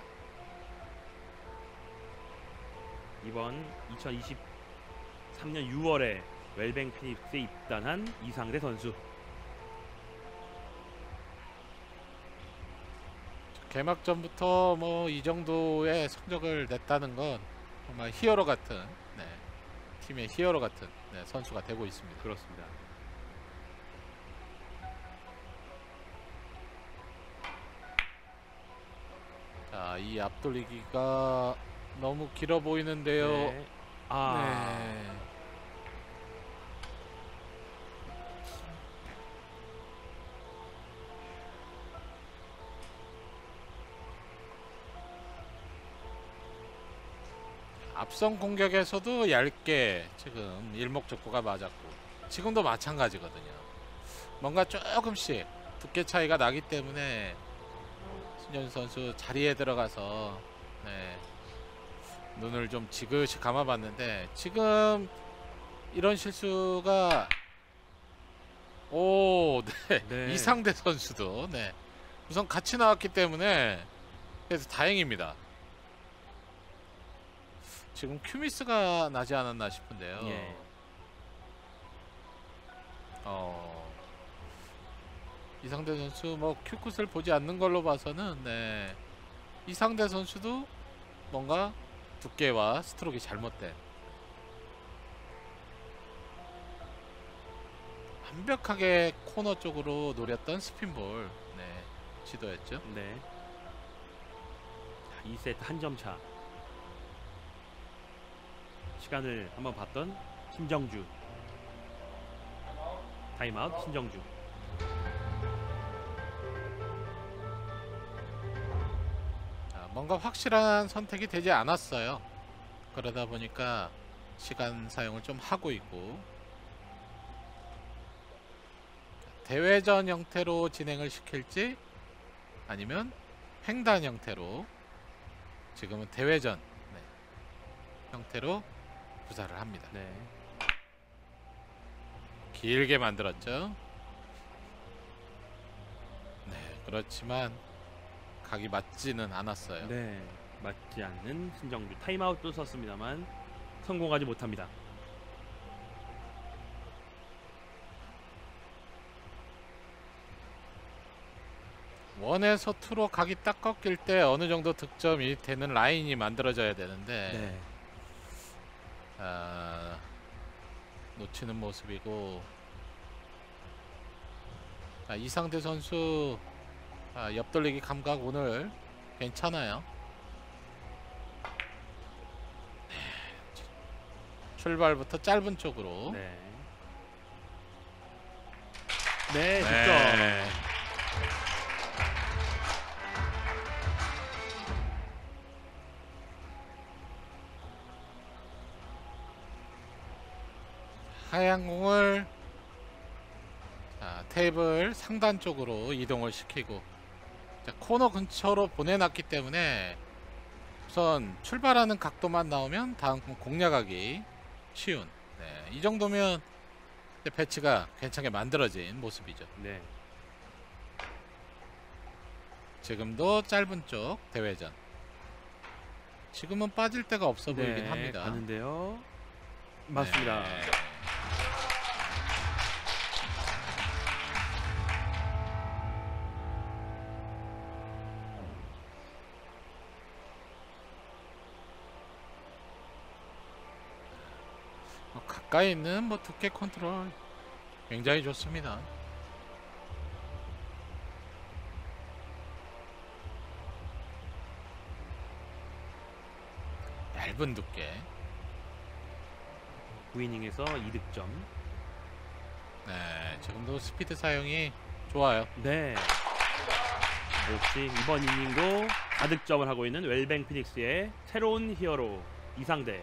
이번 이천이십삼 년 유월에 웰뱅 피닉스에 입단한 이상대 선수. 개막전부터 뭐 이 정도의 성적을 냈다는 건 정말 히어로 같은, 네, 팀의 히어로 같은, 네, 선수가 되고 있습니다. 그렇습니다. 자, 이 앞돌리기가 너무 길어 보이는데요. 네. 아. 네. 앞선 공격에서도 얇게 지금 일목적구가 맞았고 지금도 마찬가지거든요. 뭔가 조금씩 두께 차이가 나기 때문에 신현 선수 자리에 들어가서 네, 눈을 좀 지그시 감아봤는데 지금 이런 실수가 오, 네. 네. 이상대 선수도 네. 우선 같이 나왔기 때문에 그래서 다행입니다. 지금 큐미스가 나지 않았나 싶은데요. 예. 어, 이상대 선수 뭐 큐컷을 보지 않는 걸로 봐서는 네, 이상대 선수도 뭔가 두께와 스트로크가 잘못된 완벽하게 코너 쪽으로 노렸던 스핀볼 네, 시도였죠. 네. 이 세트 한 점 차. 시간을 한번 봤던 신정주. 타임아웃 신정주. 자, 뭔가 확실한 선택이 되지 않았어요. 그러다 보니까 시간 사용을 좀 하고 있고 대회전 형태로 진행을 시킬지 아니면 횡단 형태로 지금은 대회전 네, 형태로 구사를 합니다. 네. 길게 만들었죠. 네, 그렇지만 각이 맞지는 않았어요. 네. 맞지 않는 신정주. 타임아웃도 썼습니다만 성공하지 못합니다. 원에서 투로 각이 딱 꺾일 때 어느 정도 득점이 되는 라인이 만들어져야 되는데 네. 아, 놓치는 모습이고 아, 이상대 선수 아, 옆돌리기 감각 오늘 괜찮아요. 네. 출발부터 짧은 쪽으로 네. 네, 득점. 네. 하얀 공을 자, 테이블 상단 쪽으로 이동을 시키고 자, 코너 근처로 보내놨기 때문에 우선 출발하는 각도만 나오면 다음 공 공략하기 쉬운 네, 이 정도면 배치가 괜찮게 만들어진 모습이죠. 네. 지금도 짧은 쪽 대회전 지금은 빠질 데가 없어 네, 보이긴 합니다. 가는데요. 맞습니다. 네. 뭐 가까이 있는 뭐 두께 컨트롤 굉장히 좋습니다. 얇은 두께. 구 이닝에서 이 득점. 네, 지금도 스피드 사용이 좋아요. 네. 역시 이번 이닝도 다득점을 하고 있는 웰뱅 피닉스의 새로운 히어로 이상대.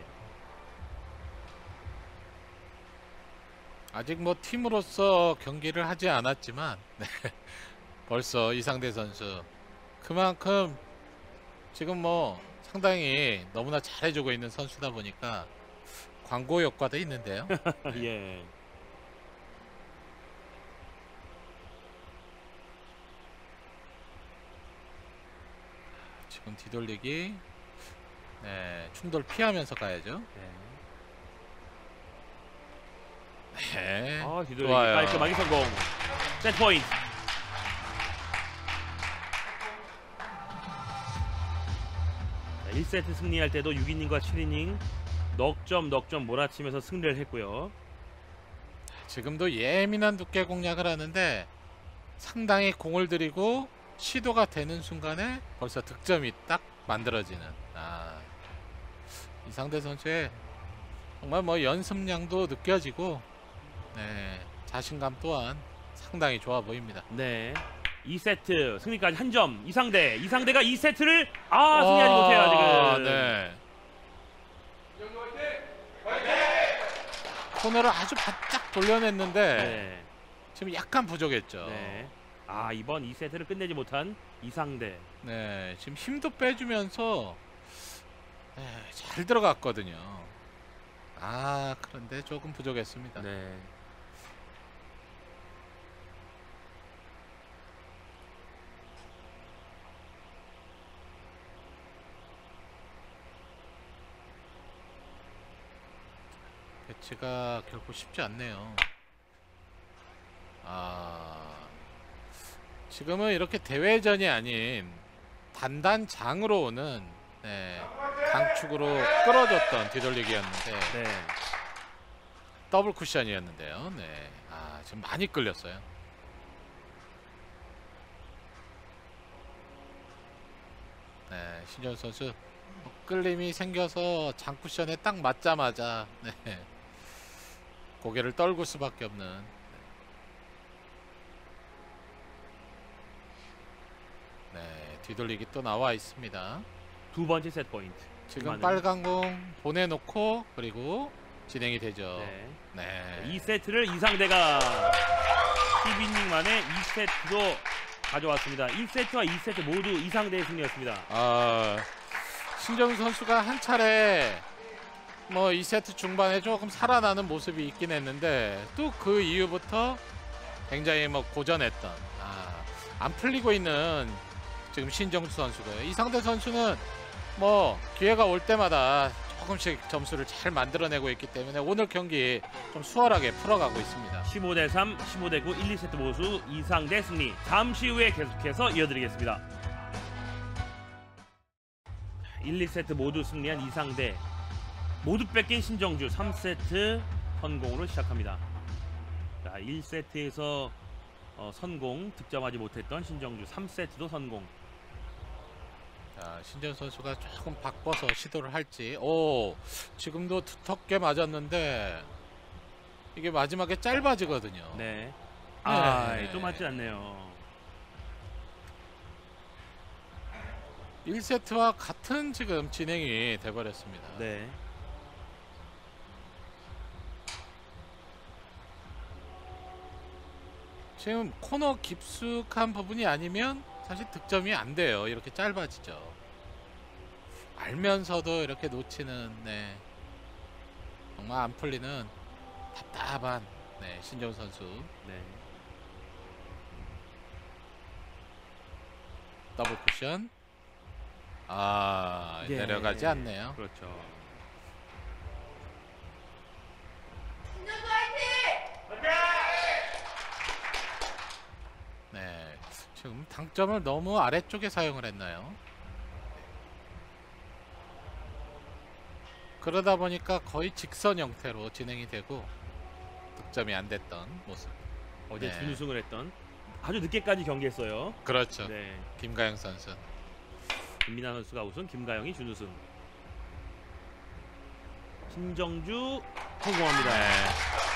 아직 뭐 팀으로서 경기를 하지 않았지만 네, 벌써 이상대 선수 그만큼 지금 뭐 상당히 너무나 잘해주고 있는 선수다 보니까 광고 효과도 있는데요. 예. 지금 뒤돌리기 네, 충돌 피하면서 가야죠. 네. 네, 아, 뒤돌리기 좋아요. 깔끔하게 성공. 세트 포인트. 자, 일 세트 승리할 때도 육 이닝과 칠 이닝 넉점 넉점 몰아치면서 승리를 했고요. 지금도 예민한 두께 공략을 하는데 상당히 공을 들이고 시도가 되는 순간에 벌써 득점이 딱 만들어지는 아, 이상대 선수의 정말 뭐 연습량도 느껴지고 네, 자신감 또한 상당히 좋아 보입니다. 네. 이 세트 승리까지 한 점. 이상대. 이상대가 이 세트를 아, 승리하지 못해요, 아직은. 네. 코너를 아주 바짝 돌려냈는데 네. 지금 약간 부족했죠. 네. 아, 이번 이 세트를 끝내지 못한 이상대. 네, 지금 힘도 빼주면서 네, 잘 들어갔거든요. 아, 그런데 조금 부족했습니다. 네. 배치가 결코 쉽지 않네요. 아, 지금은 이렇게 대회전이 아닌 단단장으로 오는 네, 강축으로 끌어줬던 뒤돌리기였는데 네. 더블 쿠션이었는데요. 네, 아, 지금 많이 끌렸어요. 네, 신현 선수 끌림이 생겨서 장쿠션에 딱 맞자마자 네, 고개를 떨굴 수밖에 없는 네, 뒤돌리기 또 나와 있습니다. 두 번째 세트 포인트. 지금 많은- 빨간 공 보내놓고 그리고 진행이 되죠. 네. 네. 이 세트를 이상대가 십이 이닝 만에 이 세트도 가져왔습니다. 일 세트와 이 세트 모두 이상대의 승리였습니다. 아, 신정우 선수가 한 차례 뭐 이 세트 중반에 조금 살아나는 모습이 있긴 했는데 또 그 이후부터 굉장히 뭐 고전했던 아, 안 풀리고 있는 지금 신정수 선수고요. 이상대 선수는 뭐 기회가 올 때마다 조금씩 점수를 잘 만들어내고 있기 때문에 오늘 경기 좀 수월하게 풀어가고 있습니다. 십오 대 삼, 십오 대 구, 일, 이 세트 모두 이상대 승리. 잠시 후에 계속해서 이어드리겠습니다. 일, 이 세트 모두 승리한 이상대. 모두 뺏긴 신정주 삼 세트 선공으로 시작합니다. 자, 일 세트에서 어, 선공 득점하지 못했던 신정주 삼 세트도 선공. 자, 신정 선수가 조금 바꿔서 시도를 할지. 오, 지금도 두텁게 맞았는데 이게 마지막에 짧아지거든요. 네. 아, 네. 또 맞지 않네요. 일 세트와 같은 지금 진행이 돼버렸습니다. 네. 지금 코너 깊숙한 부분이 아니면 사실 득점이 안 돼요. 이렇게 짧아지죠. 알면서도 이렇게 놓치는, 네, 정말 안 풀리는 답답한, 네, 신정훈 선수. 네. 더블 쿠션. 아, 예. 내려가지 않네요. 그렇죠. 네, 지금 당점을 너무 아래쪽에 사용을 했나요? 그러다 보니까 거의 직선 형태로 진행이 되고 득점이 안 됐던 모습. 어제 네. 준우승을 했던 아주 늦게까지 경기했어요. 그렇죠. 네. 김가영 선수. 김민아 선수가 우승, 김가영이 준우승. 신정주 성공합니다. 네.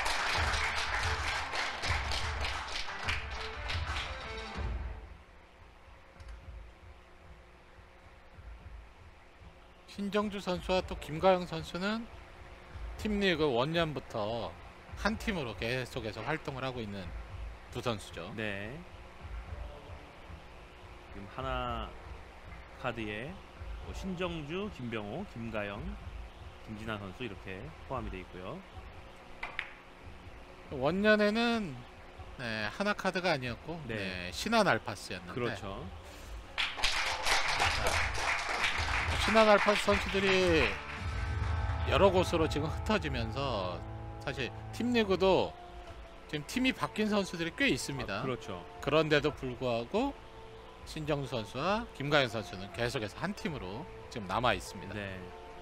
신정주 선수와 또 김가영 선수는 팀리그 원년부터 한 팀으로 계속해서 활동을 하고 있는 두 선수죠. 네. 지금 하나 카드에 뭐 신정주, 김병호, 김가영, 김진아 선수 이렇게 포함이 되어 있고요. 원년에는 네, 하나 카드가 아니었고 네. 네, 신한 알파스였는데 그렇죠. 신한 알파스 선수들이 여러 곳으로 지금 흩어지면서 사실 팀리그도 지금 팀이 바뀐 선수들이 꽤 있습니다. 아, 그렇죠. 그런데도 불구하고 신정수 선수와 김가영 선수는 계속해서 한 팀으로 지금 남아 있습니다. 네.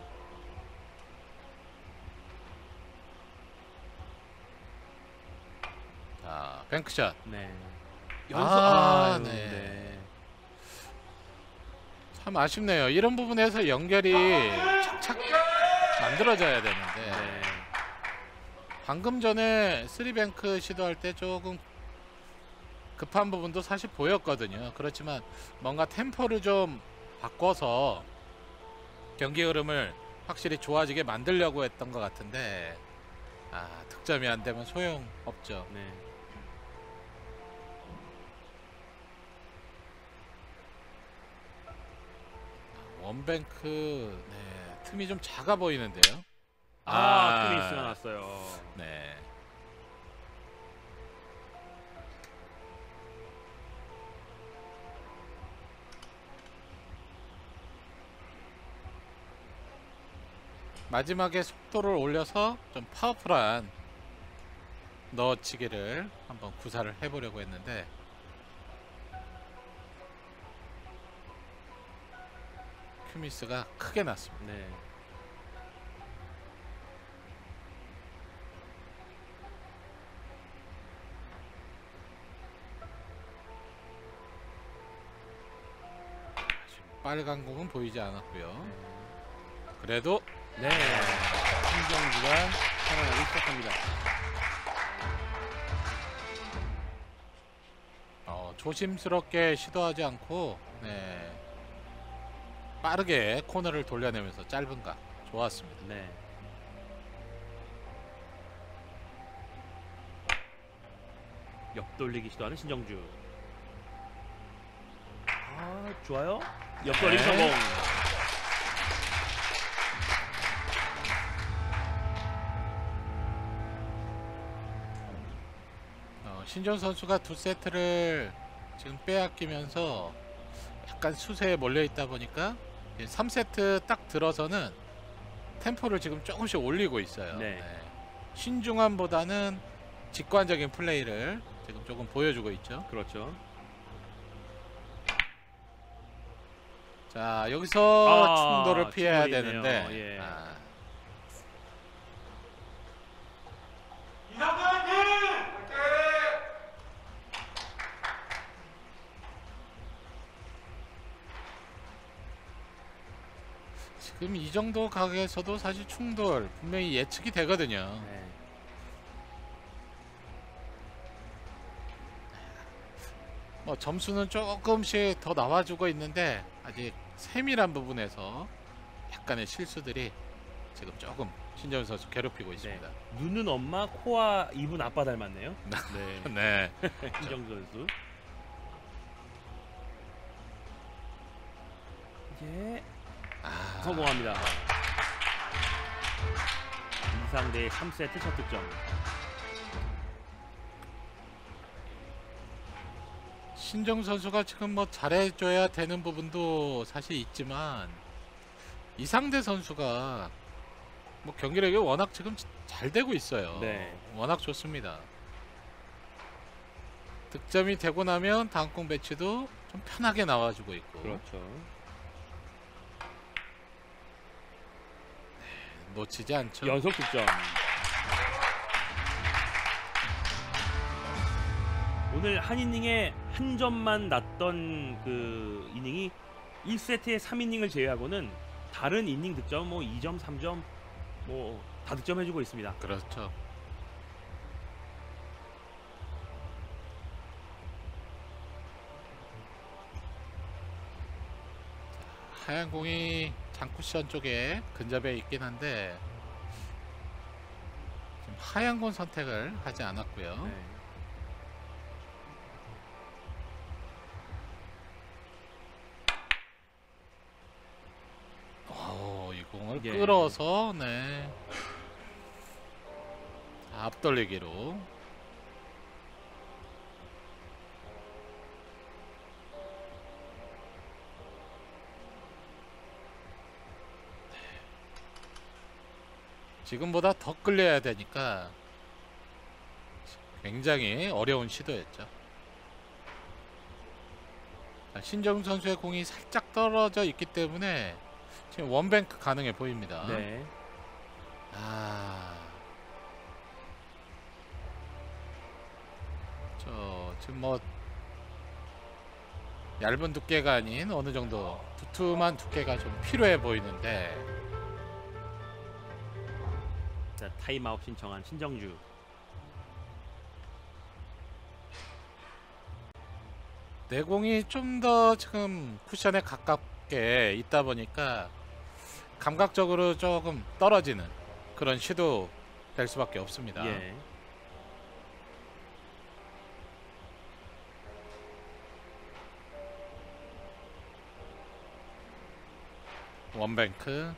자, 뱅크샷. 네. 아, 아유, 네. 네. 참 아쉽네요. 이런 부분에서 연결이 착착 만들어져야 되는데 네. 방금 전에 쓰리뱅크 시도할 때 조금 급한 부분도 사실 보였거든요. 그렇지만 뭔가 템포를 좀 바꿔서 경기 흐름을 확실히 좋아지게 만들려고 했던 것 같은데 아, 득점이 안 되면 소용없죠. 네. 원뱅크, 네, 틈이 좀 작아 보이는데요. 아, 크리스가 났어요. 네. 마지막에 속도를 올려서 좀 파워풀한 넣어치기를 한번 구사를 해보려고 했는데 큐미스가 크게 났습니다. 네. 지금 빨간 공은 보이지 않았고요. 그래도 네. 신정주가 살아나기 시작합니다. 어, 조심스럽게 시도하지 않고 네, 빠르게 코너를 돌려내면서 짧은 각 좋았습니다. 네. 옆돌리기 시도하는 신정주. 아, 좋아요. 옆돌리기 네. 성공. 어, 신정 선수가 두 세트를 지금 빼앗기면서 약간 수세에 몰려 있다 보니까 삼 세트 딱 들어서는 템포를 지금 조금씩 올리고 있어요. 네. 네. 신중함보다는 직관적인 플레이를 지금 조금 보여주고 있죠. 그렇죠. 자, 여기서 아, 충돌을 피해야 충돌이 되는데 있네요. 예. 아, 지금 이 정도 각에서도 사실 충돌 분명히 예측이 되거든요. 네. 뭐 점수는 조금씩 더 나와주고 있는데 아직 세밀한 부분에서 약간의 실수들이 지금 조금 신재훈 선수 괴롭히고 있습니다. 네. 눈은 엄마, 코와 입은 아빠 닮았네요. 네. 네. 신정수 선수. 이제 아, 성공합니다. 이상대 삼 세트 첫 득점. 신정 선수가 지금 뭐 잘해줘야 되는 부분도 사실 있지만 이상대 선수가 뭐 경기력이 워낙 지금 잘 되고 있어요. 네. 워낙 좋습니다. 득점이 되고 나면 다음 공 배치도 좀 편하게 나와주고 있고. 그렇죠. 놓치지 않죠. 연속 득점. 오늘 한 이닝에 한 점만 났던 그 이닝이 일 세트의 삼 이닝을 제외하고는 다른 이닝 득점 뭐 이 점, 삼 점 뭐 다 득점해주고 있습니다. 그렇죠. 하얀 공이 장쿠션 쪽에 근접해 있긴 한데 지금 하얀 공 선택을 하지 않았고요. 네. 오, 이 공을 예. 끌어서 네 앞돌리기로. 지금보다 더 끌려야 되니까 굉장히 어려운 시도였죠. 자, 신정 선수의 공이 살짝 떨어져 있기 때문에 지금 원뱅크 가능해 보입니다. 네. 아, 저 지금 뭐 얇은 두께가 아닌 어느 정도 두툼한 두께가 좀 필요해 보이는데. 자, 타임아웃 신청한 신정주. 내공이 좀 더 지금 쿠션에 가깝게 있다 보니까 감각적으로 조금 떨어지는 그런 시도 될 수밖에 없습니다. 예. 원뱅크.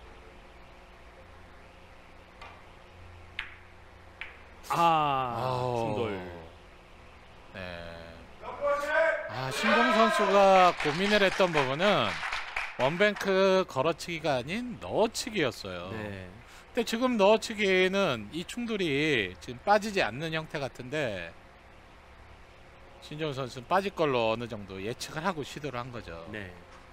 아, 아우. 충돌. 네. 아, 신동 선수가 고민을 했던 부분은 원뱅크 걸어치기가 아닌 넣어치기였어요. 네. 근데 지금 넣어치기는 이 충돌이 지금 빠지지 않는 형태 같은데 신정 선수는 빠질 걸로 어느 정도 예측을 하고 시도를 한 거죠. 네.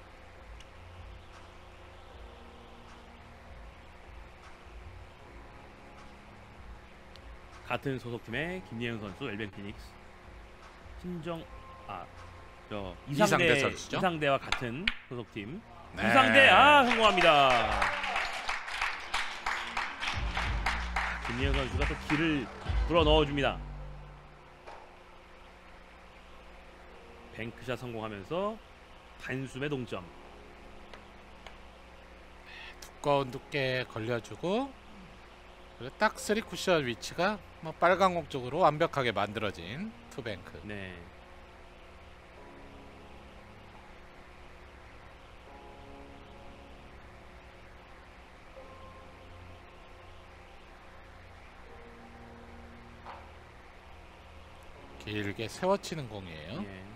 같은 소속팀의 김예은 선수 엘벤 피닉스. 신정 아, 저 이상대, 이상대 선수죠? 이상대와 같은 소속팀. 네. 이상대 아 성공합니다. 김예은 선수가 또 길을 불어 넣어줍니다. 뱅크샷 성공하면서 단숨에 동점. 두꺼운 두께 걸려주고 그리고 딱 쓰리 쿠션 위치가 뭐 빨간 공 쪽으로 완벽하게 만들어진 투뱅크. 네. 길게 세워치는 공이에요. 예.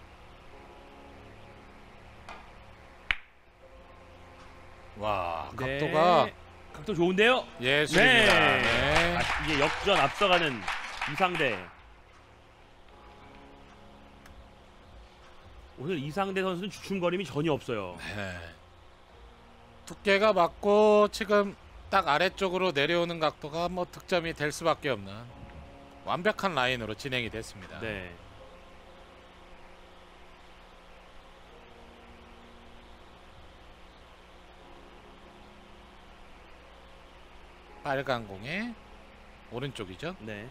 와, 네. 각도가 각도 좋은데요? 예술입니다. 네. 네. 아, 이제 역전 앞서가는 이상대. 오늘 이상대 선수는 주춤거림이 전혀 없어요. 네. 두께가 맞고 지금 딱 아래쪽으로 내려오는 각도가 뭐 득점이 될 수밖에 없는 완벽한 라인으로 진행이 됐습니다. 네. 빨간 공의 오른쪽이죠. 네.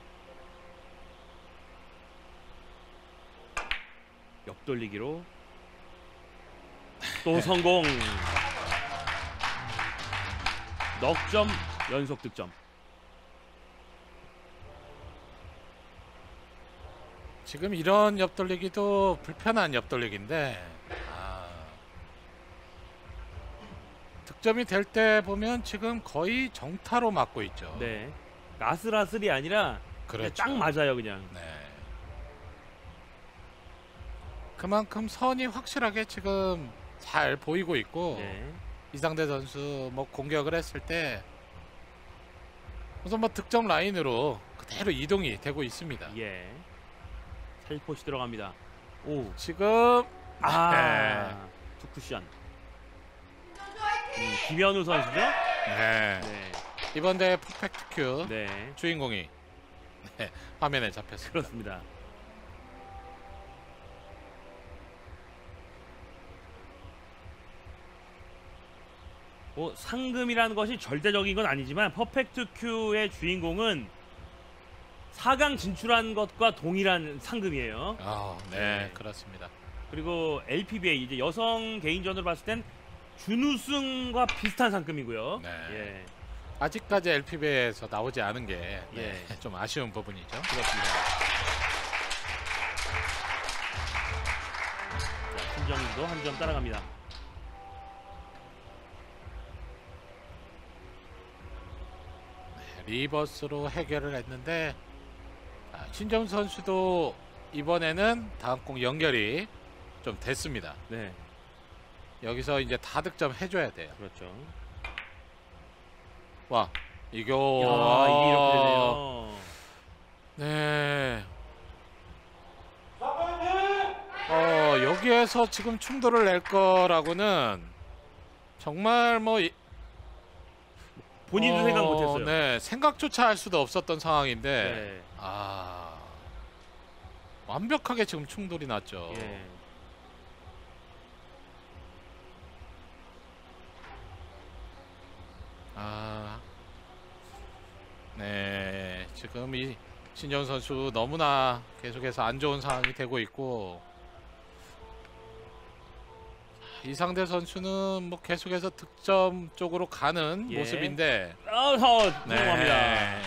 옆돌리기로 또 성공. 넉점 연속 득점. 지금 이런 옆돌리기도 불편한 옆돌리기인데 아, 득점이 될 때 보면 지금 거의 정타로 맞고 있죠. 네. 아슬아슬이 아니라 그냥 그렇죠. 딱 맞아요, 그냥. 네. 그만큼 선이 확실하게 지금 잘 보이고 있고 네. 이상대 선수 뭐 공격을 했을 때 우선 뭐 득점 라인으로 그대로 이동이 되고 있습니다. 예. 살포시 들어갑니다. 오. 지금 아. 네. 투 쿠션. 음, 김현우 선수죠? 네. 네. 이번 대회 퍼펙트 큐 네. 주인공이 네, 화면에 잡혔습니다. 그렇습니다. 뭐 상금이라는 것이 절대적인 건 아니지만 퍼펙트 큐의 주인공은 사 강 진출한 것과 동일한 상금이에요. 아, 네, 네. 그렇습니다. 그리고 엘피비에이 이제 여성 개인전으로 봤을 땐 준우승과 비슷한 상금이고요. 네. 예. 아직까지 엘피비에이에서 나오지 않은 게 네, 예. 좀 아쉬운 부분이죠. 그렇습니다. 자, 신정인도 한 점 따라갑니다. 네, 리버스로 해결을 했는데 아, 신정 선수도 이번에는 다음 공 연결이 좀 됐습니다. 네, 여기서 이제 다득점 해줘야 돼요. 그렇죠. 와, 이거 야, 이게 이렇게 되네요. 네. 어, 여기에서 지금 충돌을 낼 거라고는 정말 뭐 이- 본인도 어, 생각 못했어요. 네, 생각조차 할 수도 없었던 상황인데 네. 아, 완벽하게 지금 충돌이 났죠. 예. 아, 네, 지금 이 신정 선수 너무나 계속해서 안 좋은 상황이 되고 있고 이상대 선수는 뭐 계속해서 득점 쪽으로 가는 예. 모습인데 어, 어, 네. 죄송합니다.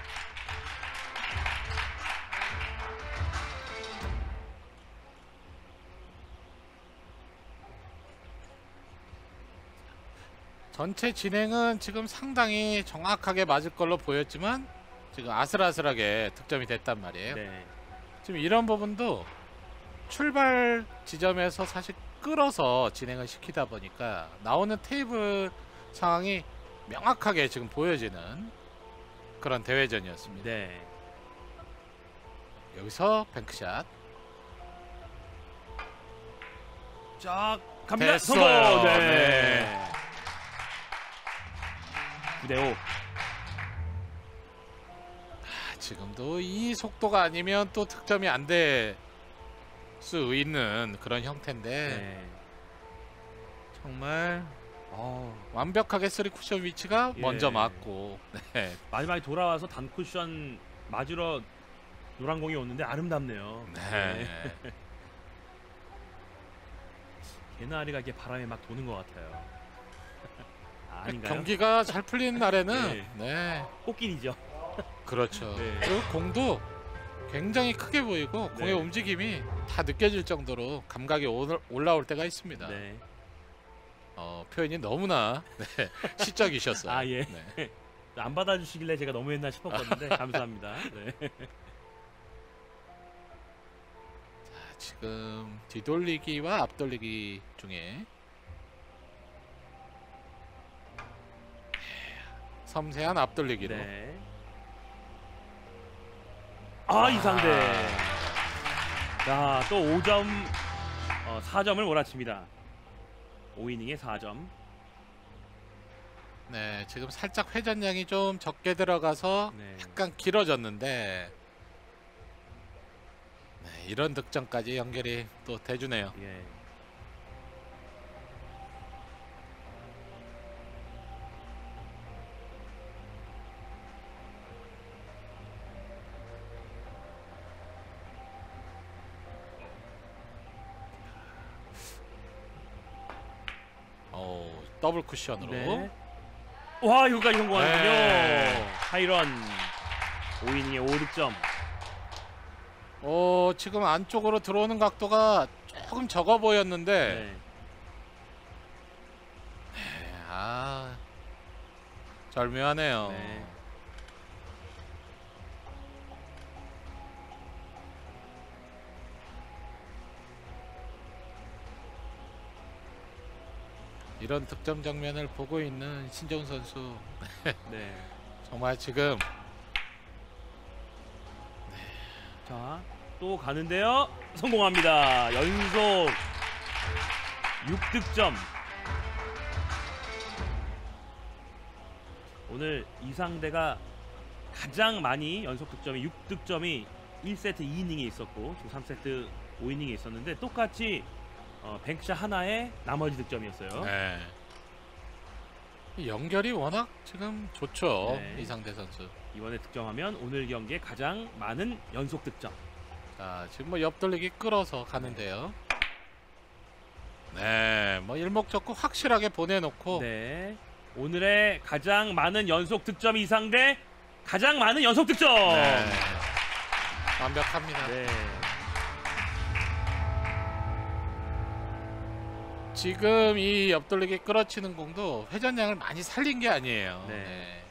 전체 진행은 지금 상당히 정확하게 맞을 걸로 보였지만 지금 아슬아슬하게 득점이 됐단 말이에요. 네. 지금 이런 부분도 출발 지점에서 사실 끌어서 진행을 시키다 보니까 나오는 테이블 상황이 명확하게 지금 보여지는 그런 대회전이었습니다. 네. 여기서 뱅크샷 자, 갑니다. 됐어요. 성공. 네. 네. 구 대 오. 아, 지금도 이 속도가 아니면 또 득점이 안 될 수 있는 그런 형태인데 네. 정말 어, 완벽하게 쓰리 쿠션 위치가 예. 먼저 맞고 네. 마지막에 돌아와서 단 쿠션 맞으러 노란 공이 오는데 아름답네요. 네. 개나리가 이렇게 바람에 막 도는 것 같아요. 아, 아닌가요? 경기가 잘 풀리는 날에는 네. 네. 꽃길이죠. 그렇죠. 네. 그리고 공도 굉장히 크게 보이고 네. 공의 움직임이 다 느껴질 정도로 감각이 올- 올라올 때가 있습니다. 네. 어, 표현이 너무나 네, 시적이셨어요. 아, 예. 네. 안 받아주시길래 제가 너무했나 싶었거든데 감사합니다. 네. 자, 지금 뒤돌리기와 앞돌리기 중에 섬세한 앞돌리기로 네. 아, 이상대. 자, 또 오 점, 어, 사 점을 몰아칩니다. 오 이닝에 사 점. 네, 지금 살짝 회전량이 좀 적게 들어가서 네. 약간 길어졌는데 네, 이런 득점까지 연결이 또 돼주네요. 예. 어, 더블 쿠션으로 네. 와, 이거까지 성공하는군요. 네. 하이런 오 이닝에 오 득점. 어, 지금 안쪽으로 들어오는 각도가 조금 적어 보였는데 네. 네, 아, 절묘하네요. 네. 이런 득점 장면을 보고 있는 신정 선수 네. 정말 지금 자, 또 가는데요. 성공합니다. 연속 육 득점. 오늘 이상대가 가장 많이 연속 득점이 육 득점이 일 세트 이 이닝에 있었고 지금 삼 세트 오 이닝에 있었는데 똑같이 어, 뱅크샷 하나에 나머지 득점이었어요. 네. 연결이 워낙 지금 좋죠. 네. 이상대 선수. 이번에 득점하면 오늘 경기에 가장 많은 연속 득점. 자, 지금 뭐 옆돌리기 끌어서 가는데요. 네, 뭐 일목적고 확실하게 보내놓고 네. 오늘의 가장 많은 연속 득점 이상대 가장 많은 연속 득점. 네, 완벽합니다. 네. 지금 이 옆돌리기 끌어치는 공도 회전량을 많이 살린 게 아니에요. 네. 네.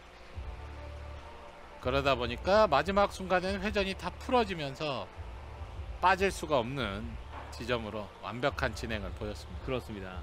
그러다 보니까 마지막 순간에는 회전이 다 풀어지면서 빠질 수가 없는 지점으로 완벽한 진행을 보였습니다. 그렇습니다.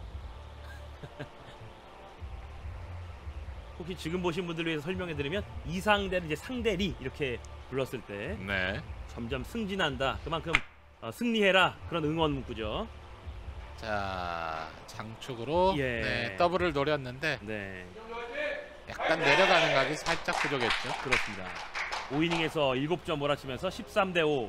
혹시 지금 보신 분들을 위해서 설명해드리면 이상대는 이제 상대리 이렇게 불렀을 때 네. 점점 승진한다. 그만큼 어, 승리해라 그런 응원 문구죠. 자, 장축으로 예. 네, 더블을 노렸는데 네, 약간 내려가는 각이 살짝 부족했죠. 그렇습니다. 오 이닝에서 일곱 점 몰아치면서 십삼 대 오.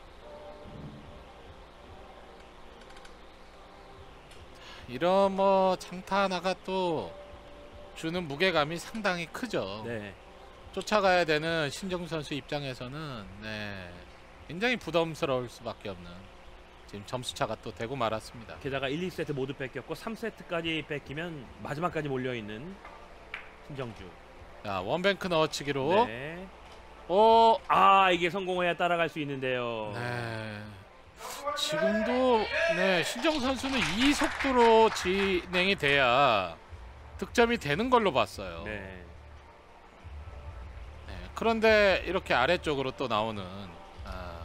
이런 뭐 장타 하나가 또 주는 무게감이 상당히 크죠. 네, 쫓아가야 되는 신정수 선수 입장에서는 네, 굉장히 부담스러울 수밖에 없는 지금 점수차가 또 되고 말았습니다. 게다가 일, 이 세트 모두 뺏겼고 삼 세트까지 뺏기면 마지막까지 몰려있는 신정주. 자, 원뱅크 넣어치기로 네. 오, 아, 이게 성공해야 따라갈 수 있는데요. 네. 지금도 네, 신정 선수는 이 속도로 진행이 돼야 득점이 되는 걸로 봤어요. 네. 네, 그런데 이렇게 아래쪽으로 또 나오는 아,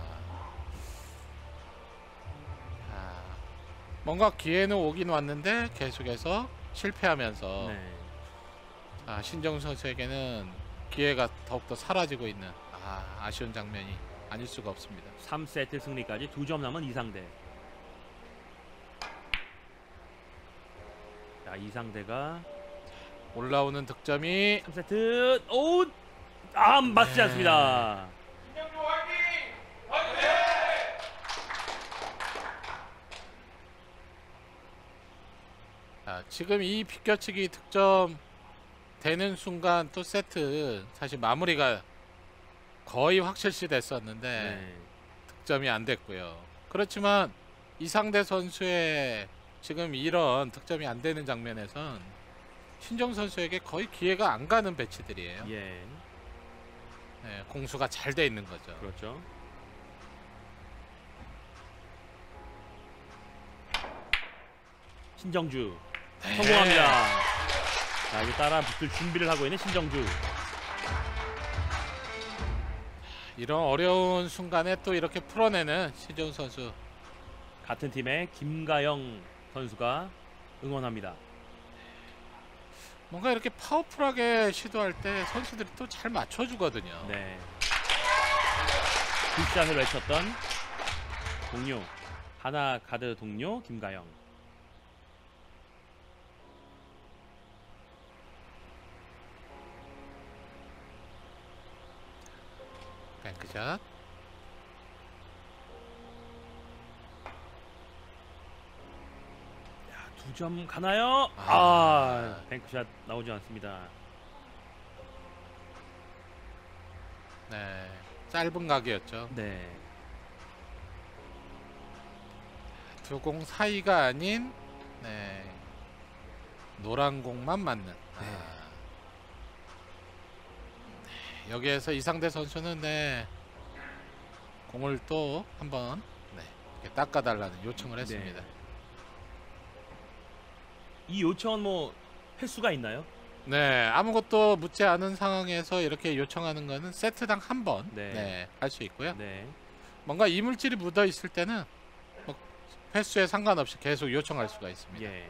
아, 뭔가 기회는 오긴 왔는데 계속해서 실패하면서 네. 아, 신정 선수에게는 기회가 더욱더 사라지고 있는 아, 아쉬운 장면이 아닐 수가 없습니다. 삼 세트 승리까지 두 점 남은 이상대. 자, 이상대가 올라오는 득점이 삼 세트 오! 아, 맞지 네. 않습니다. 아, 지금 이 비껴치기 득점 되는 순간 또 세트 사실 마무리가 거의 확실시 됐었는데 네. 득점이 안 됐고요. 그렇지만 이상대 선수의 지금 이런 득점이 안 되는 장면에선 신정 선수에게 거의 기회가 안 가는 배치들이에요. 예. 네, 공수가 잘 돼 있는 거죠. 그렇죠. 신정주 네. 성공합니다. 자, 이제 따라 붙을 준비를 하고 있는 신정주. 이런 어려운 순간에 또 이렇게 풀어내는 신정 선수. 같은 팀의 김가영 선수가 응원합니다. 뭔가 이렇게 파워풀하게 시도할 때 선수들이 또 잘 맞춰주거든요. 네. 굿샷을 외쳤던 동료, 하나 가드 동료 김가영. 뱅크샷. 두 점 가나요? 아, 아. 뱅크샷 나오지 않습니다. 네, 짧은 각이었죠. 네. 두 공 사이가 아닌 네, 노란 공만 맞는. 아, 여기에서 이상대 선수는 네 공을 또 한번 네, 이렇게 닦아달라는 요청을 했습니다. 네. 이 요청은 뭐 횟수가 있나요? 네, 아무것도 묻지 않은 상황에서 이렇게 요청하는 거는 세트당 한 번 네. 네, 할 수 있고요. 네. 뭔가 이물질이 묻어 있을 때는 뭐 횟수에 상관없이 계속 요청할 수가 있습니다. 예.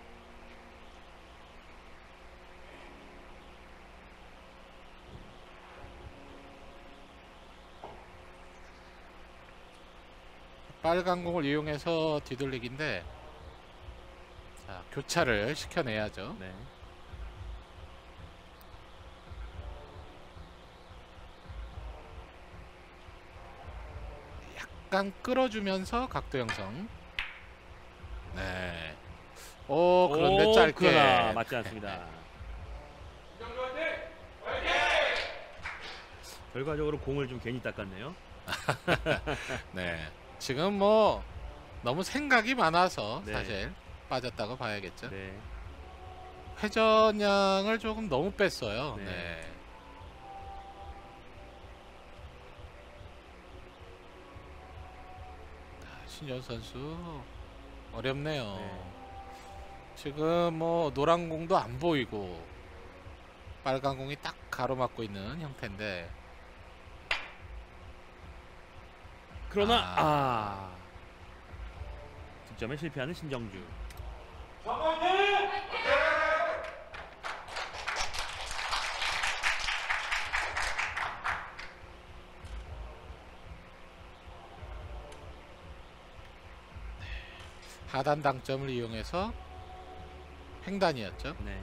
빨간 공을 이용해서 뒤돌리기인데 자, 교차를 시켜내야죠. 네. 약간 끌어주면서 각도 형성. 네. 오, 그런데 오, 짧게. 그러나 맞지 않습니다. 결과적으로 공을 좀 괜히 닦았네요. 네. 지금 뭐 너무 생각이 많아서 네. 사실 빠졌다고 봐야겠죠. 네. 회전량을 조금 너무 뺐어요. 네. 네. 신현 선수 어렵네요. 네. 지금 뭐 노란 공도 안 보이고 빨간 공이 딱 가로막고 있는 형태인데 그러나 아. 아, 득점에 실패하는 신정주. 하단 당점을 이용해서 횡단이었죠. 네.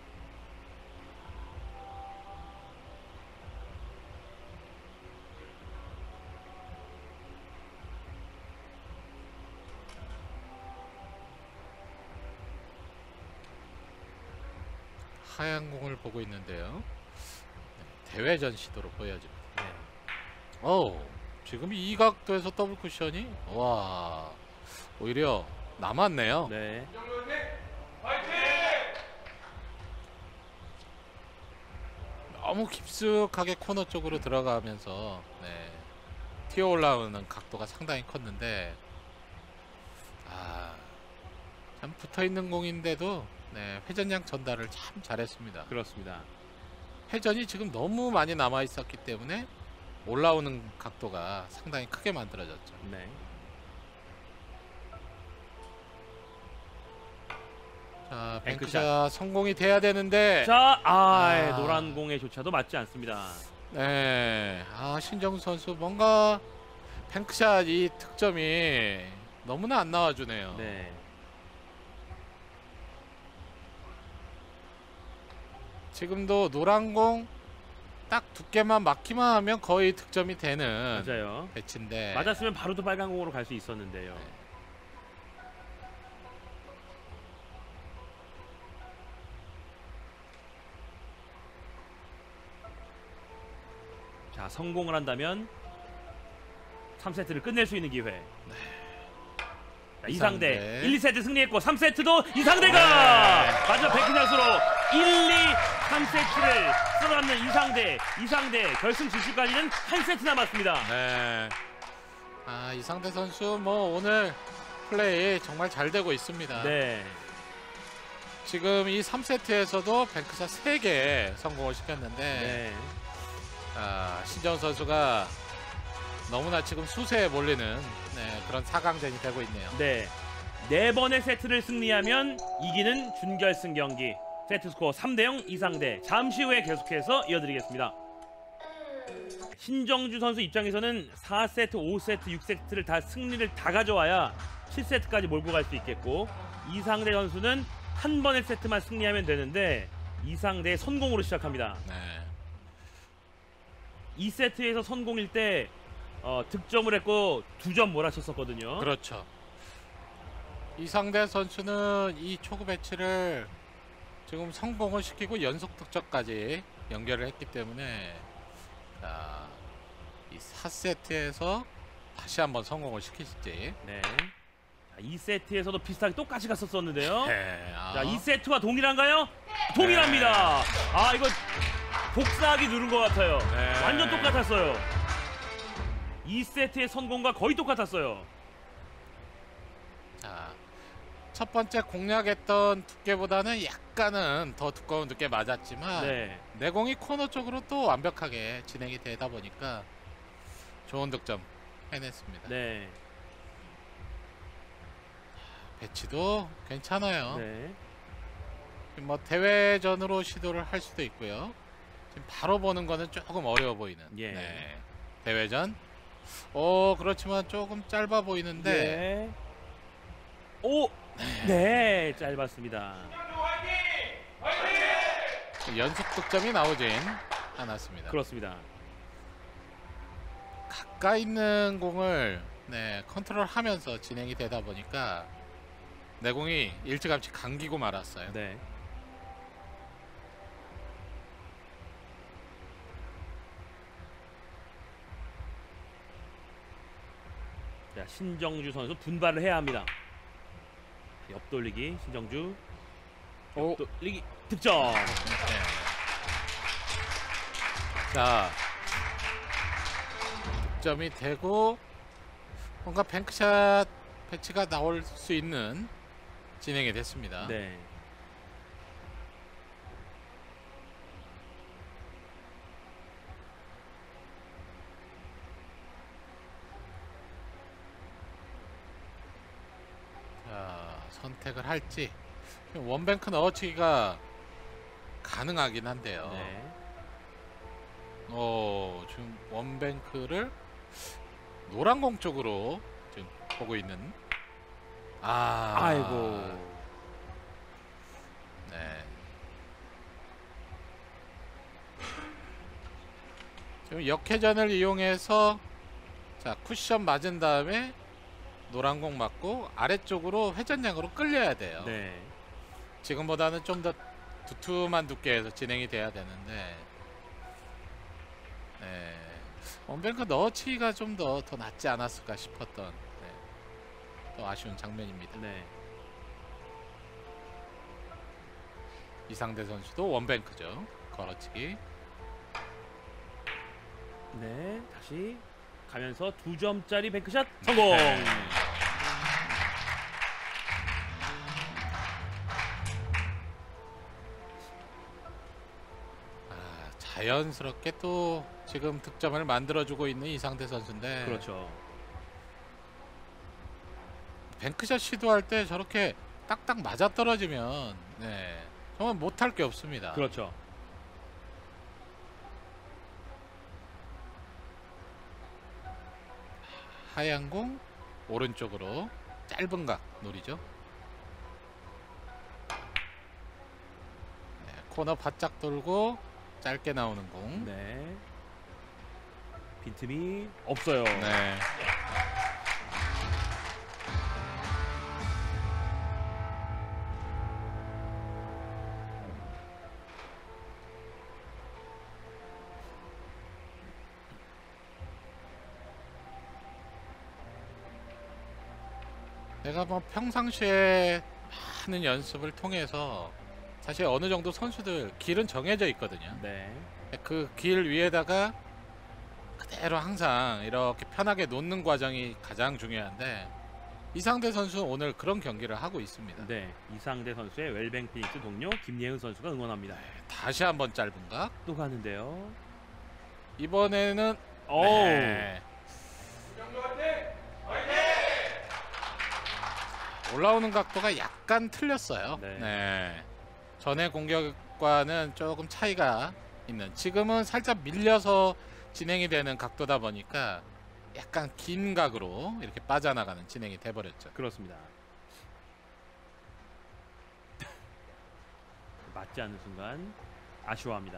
하얀 공을 보고 있는데요. 네, 대회전 시도로 보여집니다. 네. 오, 지금 이 각도에서 더블 쿠션이 와 오히려 남았네요. 네. 너무 깊숙하게 코너 쪽으로 들어가면서 네, 튀어 올라오는 각도가 상당히 컸는데 아, 참 붙어있는 공인데도 네, 회전량 전달을 참 잘했습니다. 그렇습니다. 회전이 지금 너무 많이 남아 있었기 때문에 올라오는 각도가 상당히 크게 만들어졌죠. 네. 자, 뱅크샷. 뱅크샷 성공이 돼야 되는데 자, 아, 아. 노란 공의 조차도 맞지 않습니다. 네, 아 신정수 선수 뭔가 뱅크샷 이 득점이 너무나 안 나와주네요. 네. 지금도 노란 공 딱 두께만 맞기만 하면 거의 득점이 되는 맞아요. 배치인데 맞았으면 바로 또 빨간 공으로 갈 수 있었는데요. 네. 자, 성공을 한다면 삼 세트를 끝낼 수 있는 기회. 자, 이상대 이상대. 일, 이 세트 승리했고 삼 세트도 이상대가 네. 마지막 백키샷으로 일, 이, 삼 세트를 쓸어담는 이상대. 이상대 결승 진출까지는 한 세트 남았습니다. 네. 아 이상대 선수 뭐 오늘 플레이 정말 잘 되고 있습니다. 네. 지금 이 삼 세트에서도 뱅크샷 세 개 성공을 시켰는데 네. 아, 신정 선수가 너무나 지금 수세에 몰리는 네, 그런 사 강전이 되고 있네요. 네. 네 번의 세트를 승리하면 이기는 준결승 경기. 세트 스코어 삼 대 영 이상대. 잠시 후에 계속해서 이어드리겠습니다. 신정주 선수 입장에서는 사 세트, 오 세트, 육 세트를 다 승리를 다 가져와야 칠 세트까지 몰고 갈 수 있겠고 이상대 선수는 한 번의 세트만 승리하면 되는데 이상대의 선공으로 시작합니다. 네. 이 세트에서 선공일 때 어, 득점을 했고 두 점 몰아쳤었거든요. 그렇죠. 이상대 선수는 이 초구 배치를 지금 성공을 시키고 연속 득점까지 연결을 했기 때문에 자, 이 사 세트에서 다시 한번 성공을 시키실지. 네. 자, 이 세트에서도 비슷하게 똑같이 갔었었는데요. 네. 아. 자, 이 세트와 동일한가요? 동일합니다. 아, 이거 복사하기 누른 것 같아요. 네. 완전 똑같았어요. 이 세트의 성공과 거의 똑같았어요. 자, 첫 번째 공략했던 두께보다는 약간은 더 두꺼운 두께 맞았지만 네. 내공이 코너 쪽으로 또 완벽하게 진행이 되다 보니까 좋은 득점 해냈습니다. 네. 배치도 괜찮아요. 네. 뭐 대회전으로 시도를 할 수도 있고요. 지금 바로 보는 거는 조금 어려워 보이는. 예. 네. 대회전. 오, 그렇지만 조금 짧아 보이는데. 예. 오, 네, 짧았습니다. 연속 득점이 나오진 않았습니다. 그렇습니다. 가까이 있는 공을 네, 컨트롤하면서 진행이 되다 보니까 내공이 일찌감치 감기고 말았어요. 네. 자, 신정주 선수 분발을 해야 합니다. 옆돌리기 신정주. 오. 옆돌리기 득점. 네. 자, 득점이 되고 뭔가 뱅크샷 패치가 나올 수 있는 진행이 됐습니다. 네. 자, 선택을 할지. 원뱅크 넣어치기가 가능하긴 한데요. 네. 어, 지금 원뱅크를 노란 공 쪽으로 지금 보고 있는. 아, 아이고. 네. 지금 역회전을 이용해서 자 쿠션 맞은 다음에 노란 공 맞고 아래쪽으로 회전량으로 끌려야 돼요. 네. 지금보다는 좀 더 두툼한 두께에서 진행이 돼야 되는데, 네. 원뱅크 넣어치기가 좀 더 더 낫지 않았을까 싶었던 네. 또 아쉬운 장면입니다. 네. 이상대 선수도 원뱅크죠. 걸어치기. 네. 다시 가면서 두 점짜리 뱅크샷 성공. 네. 아, 자연스럽게 또 지금 득점을 만들어주고 있는 이상대 선수인데, 그렇죠. 뱅크샷 시도할 때 저렇게 딱딱 맞아 떨어지면 네, 정말 못할 게 없습니다. 그렇죠. 하얀 공 오른쪽으로 짧은 각 노리죠. 네, 코너 바짝 돌고 짧게 나오는 공. 네. 빈틈이 없어요. 네. 내가 뭐 평상시에 많은 연습을 통해서 사실 어느 정도 선수들 길은 정해져 있거든요. 네. 그 길 위에다가 그대로 항상 이렇게 편하게 놓는 과정이 가장 중요한데, 이상대 선수는 오늘 그런 경기를 하고 있습니다. 네. 이상대 선수의 웰뱅 피닉스 동료 김예은 선수가 응원합니다. 네, 다시 한번 짧은 각. 또 가는데요. 이번에는 오. 네. 올라오는 각도가 약간 틀렸어요. 네. 네. 전의 공격과는 조금 차이가 있는, 지금은 살짝 밀려서 진행이 되는 각도다 보니까 약간 긴 각으로 이렇게 빠져나가는 진행이 돼버렸죠. 그렇습니다. 맞지 않는 순간 아쉬워합니다.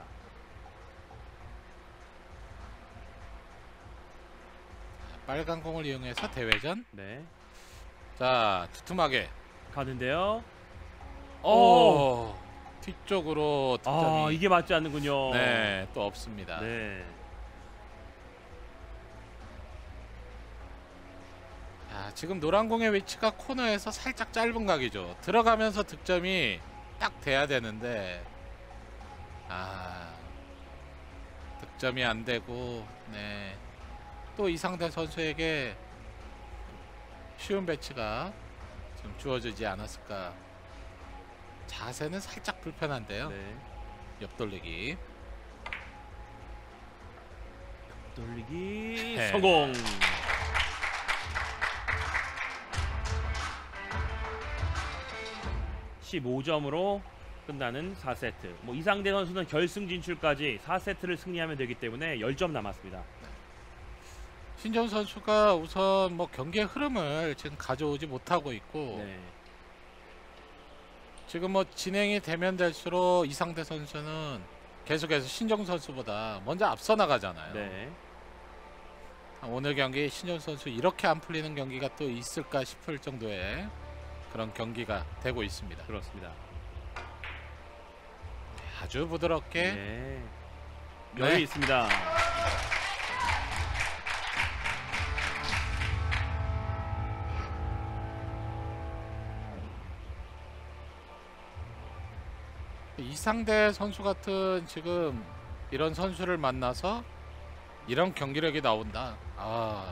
빨간 공을 이용해서 대회전. 네. 자, 두툼하게 가는데요. 오. 오, 뒤쪽으로 득점이. 아, 이게 맞지 않는군요. 네, 또 없습니다. 네. 자, 지금 노란 공의 위치가 코너에서 살짝 짧은 각이죠. 들어가면서 득점이 딱 돼야 되는데, 아, 득점이 안 되고, 네. 또 이상대 선수에게 쉬운 배치가 좀 주어지지 않았을까. 자세는 살짝 불편한데요. 네. 옆돌리기. 돌리기 네. 성공. 십오 점으로 끝나는 사 세트. 뭐 이상대 선수는 결승 진출까지 사 세트를 승리하면 되기 때문에 십 점 남았습니다. 신정 선수가 우선 뭐 경기의 흐름을 지금 가져오지 못하고 있고, 네. 지금 뭐 진행이 되면 될수록 이상대 선수는 계속해서 신정 선수보다 먼저 앞서 나가잖아요. 네. 오늘 경기 신정 선수 이렇게 안 풀리는 경기가 또 있을까 싶을 정도의 그런 경기가 되고 있습니다. 그렇습니다. 아주 부드럽게. 네. 네. 여유 있습니다. 이상대 선수 같은 지금 이런 선수를 만나서 이런 경기력이 나온다. 아,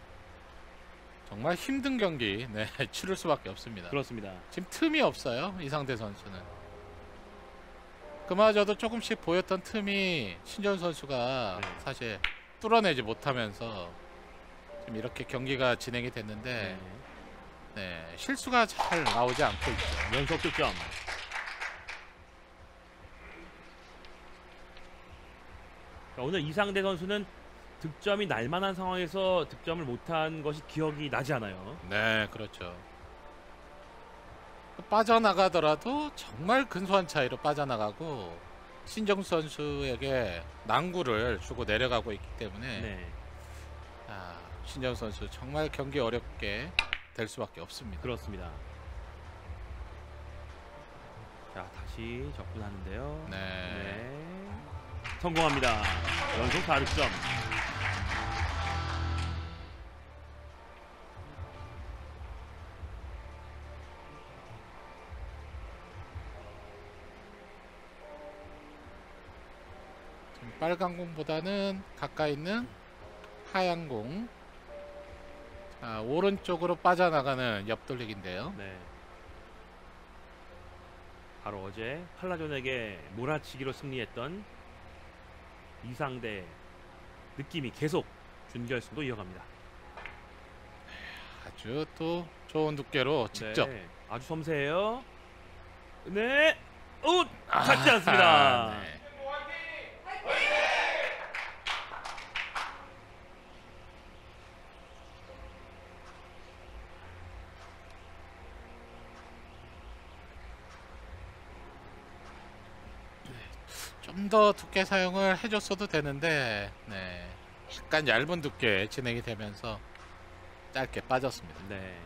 정말 힘든 경기, 네, 치를 수밖에 없습니다. 그렇습니다. 지금 틈이 없어요, 이상대 선수는. 그마저도 조금씩 보였던 틈이 신전 선수가 네. 사실 뚫어내지 못하면서 지금 이렇게 경기가 진행이 됐는데, 네. 네, 실수가 잘 나오지 않고 있죠. 연속 득점. 자, 오늘 이상대 선수는 득점이 날만한 상황에서 득점을 못한 것이 기억이 나지 않아요. 네, 그렇죠. 빠져나가더라도 정말 근소한 차이로 빠져나가고 신정수 선수에게 난구를 주고 내려가고 있기 때문에 네, 아, 신정수 선수 정말 경기 어렵게 될 수밖에 없습니다. 그렇습니다. 자, 다시 접근하는데요. 네. 네. 성공합니다. 연속 사 득점. 지금 빨간 공보다는 가까이 있는 하얀 공. 자, 오른쪽으로 빠져나가는 옆돌리기인데요. 네. 바로 어제 팔라존에게 몰아치기로 승리했던 이상대 느낌이 계속 준결승도 이어갑니다. 아주 또 좋은 두께로 직접. 네, 아주 섬세해요. 네, 오, 아, 닿지 않습니다. 네. 좀 더 두께 사용을 해줬어도 되는데, 네, 약간 얇은 두께 진행이 되면서 짧게 빠졌습니다. 네.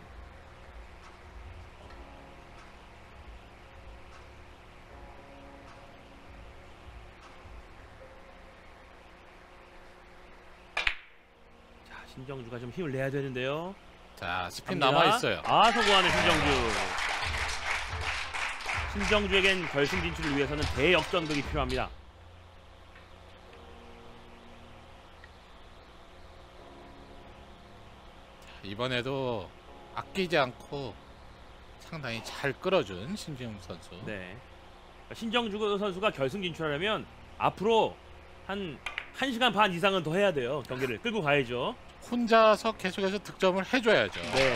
자, 신정주가 좀 힘을 내야 되는데요. 자, 스핀 갑니다. 남아 있어요. 아, 성공하는 신정주. 신정주에겐 결승 진출을 위해서는 대역전극이 필요합니다. 이번에도 아끼지 않고 상당히 잘 끌어준 신지웅 선수. 네. 신정주 선수가 결승 진출하려면 앞으로 한 1시간 반 이상은 더 해야 돼요. 경기를 끌고 가야죠. 혼자서 계속해서 득점을 해줘야죠. 네.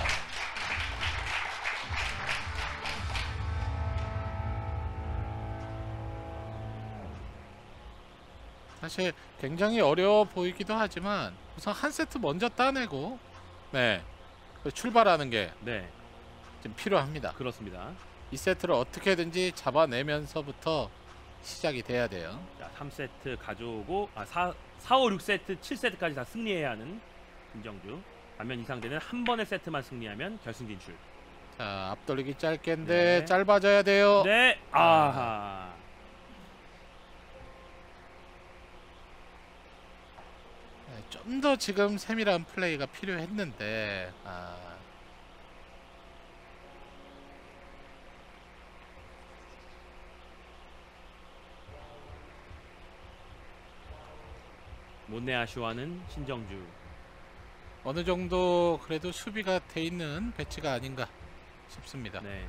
사실 굉장히 어려워 보이기도 하지만 우선 한 세트 먼저 따내고, 네, 출발하는 게 네. 좀 필요합니다. 그렇습니다. 이 세트를 어떻게든지 잡아내면서부터 시작이 돼야 돼요. 자, 삼 세트 가져오고 아, 사, 사, 오, 육 세트, 칠 세트까지 다 승리해야 하는 신정주. 반면 이상대는 한 번의 세트만 승리하면 결승 진출. 자, 앞돌리기 짧게인데 네. 짧아져야 돼요. 네. 아하. 좀 더 지금 세밀한 플레이가 필요했는데, 아, 못내 아쉬워하는 신정주. 어느 정도 그래도 수비가 돼 있는 배치가 아닌가 싶습니다. 네.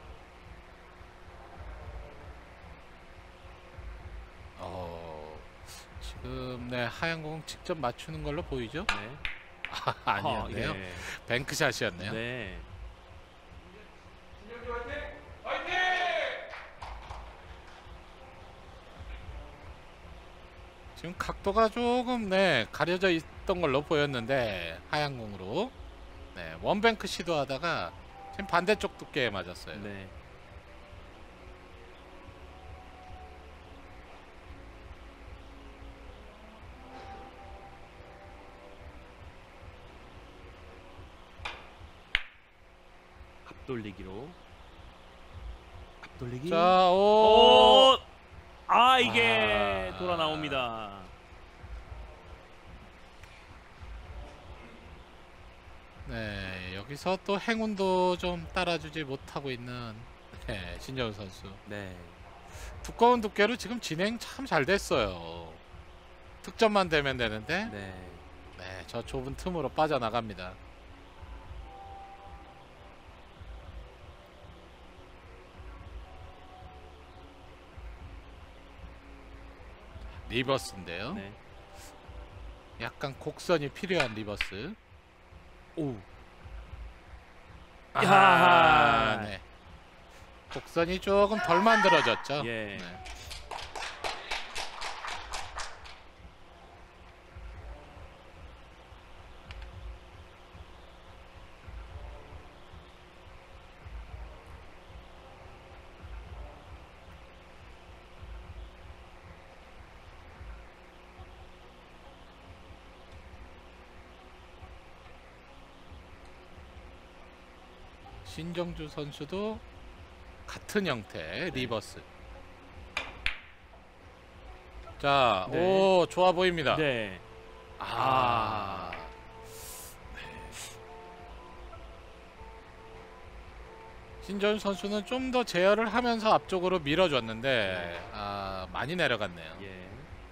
어, 지금 네 하얀 공 직접 맞추는 걸로 보이죠? 네. 아, 아니었네요. 아, 예. 뱅크샷이었네요. 네. 지금 각도가 조금 네 가려져 있던 걸로 보였는데 하얀 공으로 네 원뱅크 시도하다가 지금 반대쪽 두께에 맞았어요. 네. 앞돌리기로. 앞돌리기. 자, 오, 오! 아, 이게 아. 돌아 나옵니다. 네 여기서 또 행운도 좀 따라주지 못하고 있는 네, 신정우 선수. 네. 두꺼운 두께로 지금 진행 참 잘 됐어요. 득점만 되면 되는데 네. 네, 저 좁은 틈으로 빠져나갑니다. 리버스인데요. 네. 약간 곡선이 필요한 리버스. 오. 아, 야하. 네. 곡선이 조금 덜 만들어졌죠. 예. 네. 신정주 선수도 같은 형태 리버스. 자, 네. 오 좋아 보입니다. 네. 아, 신정주 선수는 좀 더 제어를 하면서 앞쪽으로 밀어줬는데 아, 많이 내려갔네요. 예.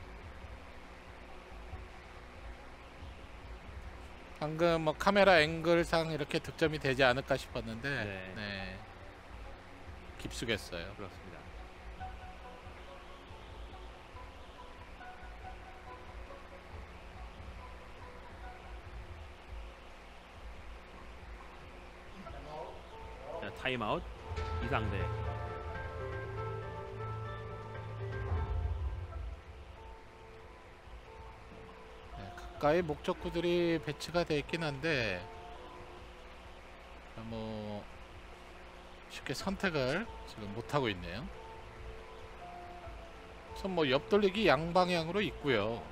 방금 뭐 카메라 앵글상 이렇게 득점이 되지 않을까 싶었는데 네. 네. 깊숙했어요. 그렇습니다. 자, 타임아웃 이상대. 네, 가까이 목적구들이 배치가 돼 있긴 한데 뭐 쉽게 선택을 지금 못 하고 있네요. 우선 뭐 옆돌리기 양방향으로 있고요.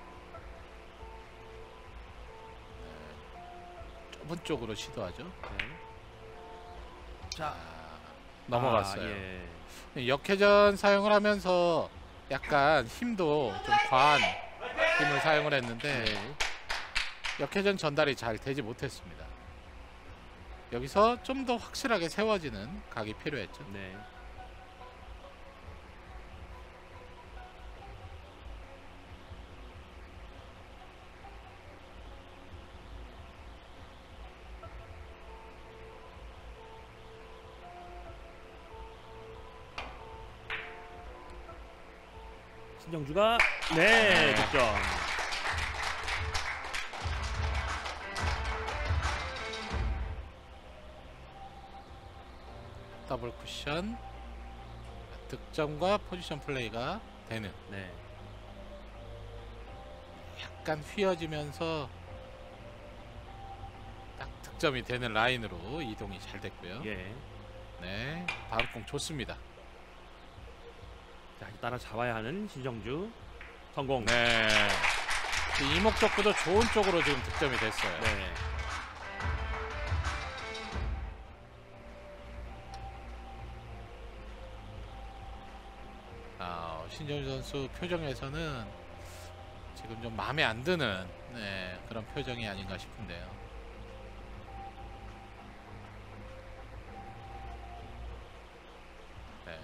네, 좁은 쪽으로 시도하죠. 네. 자, 넘어갔어요. 아, 예. 역회전 사용을 하면서 약간 힘도 좀 과한 힘을 사용을 했는데 네. 역회전 전달이 잘 되지 못했습니다. 여기서 좀 더 확실하게 세워지는 각이 필요했죠. 네. 신정주가 네, 네. 득점. 더블 쿠션 득점과 포지션 플레이가 되는 네. 약간 휘어지면서 딱 득점이 되는 라인으로 이동이 잘 됐고요. 예. 네, 다음 공 좋습니다. 자, 따라 잡아야 하는 신정주. 성공. 네, 이목적구도 좋은 쪽으로 지금 득점이 됐어요. 네. 아, 신정주 선수 표정에서는 지금 좀 마음에 안 드는 네, 그런 표정이 아닌가 싶은데요. 네.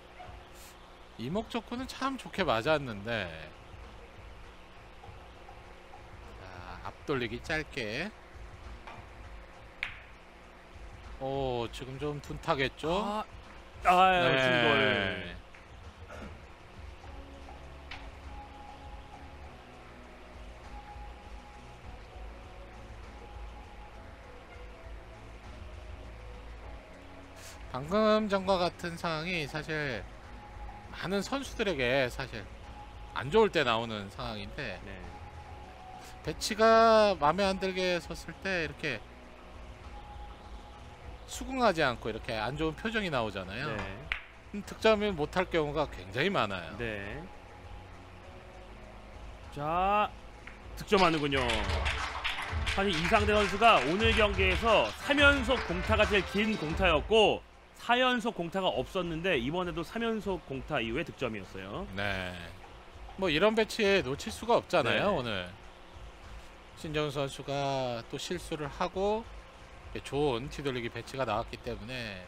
이목적구는 참 좋게 맞았는데 앞돌리기 짧게. 오, 지금 좀 둔탁했죠? 아, 아유, 네. 중돌. 방금 전과 같은 상황이 사실 많은 선수들에게 사실 안 좋을 때 나오는 상황인데, 네. 배치가 마음에 안 들게 섰을 때 이렇게 수긍하지 않고 이렇게 안 좋은 표정이 나오잖아요. 네. 음, 득점을 못할 경우가 굉장히 많아요. 네. 자, 득점하는군요. 사실 이상대 선수가 오늘 경기에서 삼 연속 공타가 제일 긴 공타였고 사 연속 공타가 없었는데 이번에도 삼 연속 공타 이후에 득점이었어요. 네. 뭐 이런 배치에 놓칠 수가 없잖아요. 네. 오늘 신정 선수가 또 실수를 하고 좋은 뒤돌리기 배치가 나왔기 때문에,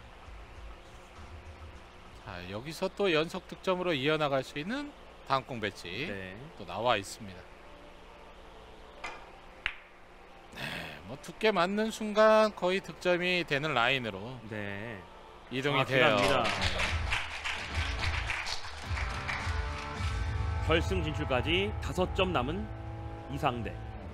자, 여기서 또 연속 득점으로 이어나갈 수 있는 다음 공 배치 네. 또 나와 있습니다. 네, 뭐 두께 맞는 순간 거의 득점이 되는 라인으로 네. 이동이 아, 돼요. 들어갑니다. 결승 진출까지 다섯 점 남은 이상대.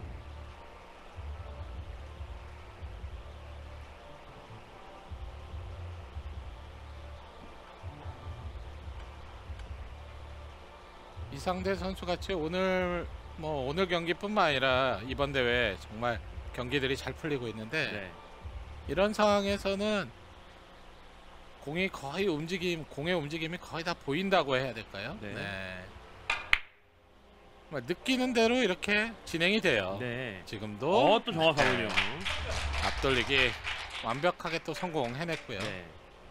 이상대 선수 같이 오늘 뭐 오늘 경기뿐만 아니라 이번 대회 정말 경기들이 잘 풀리고 있는데, 네. 이런 상황에서는 공이 거의 움직임, 공의 움직임이 거의 다 보인다고 해야 될까요? 네. 뭐 느끼는 대로 이렇게 진행이 돼요. 네. 지금도 어, 또 정확하군요. 앞돌리기 완벽하게 또 성공해냈고요. 네.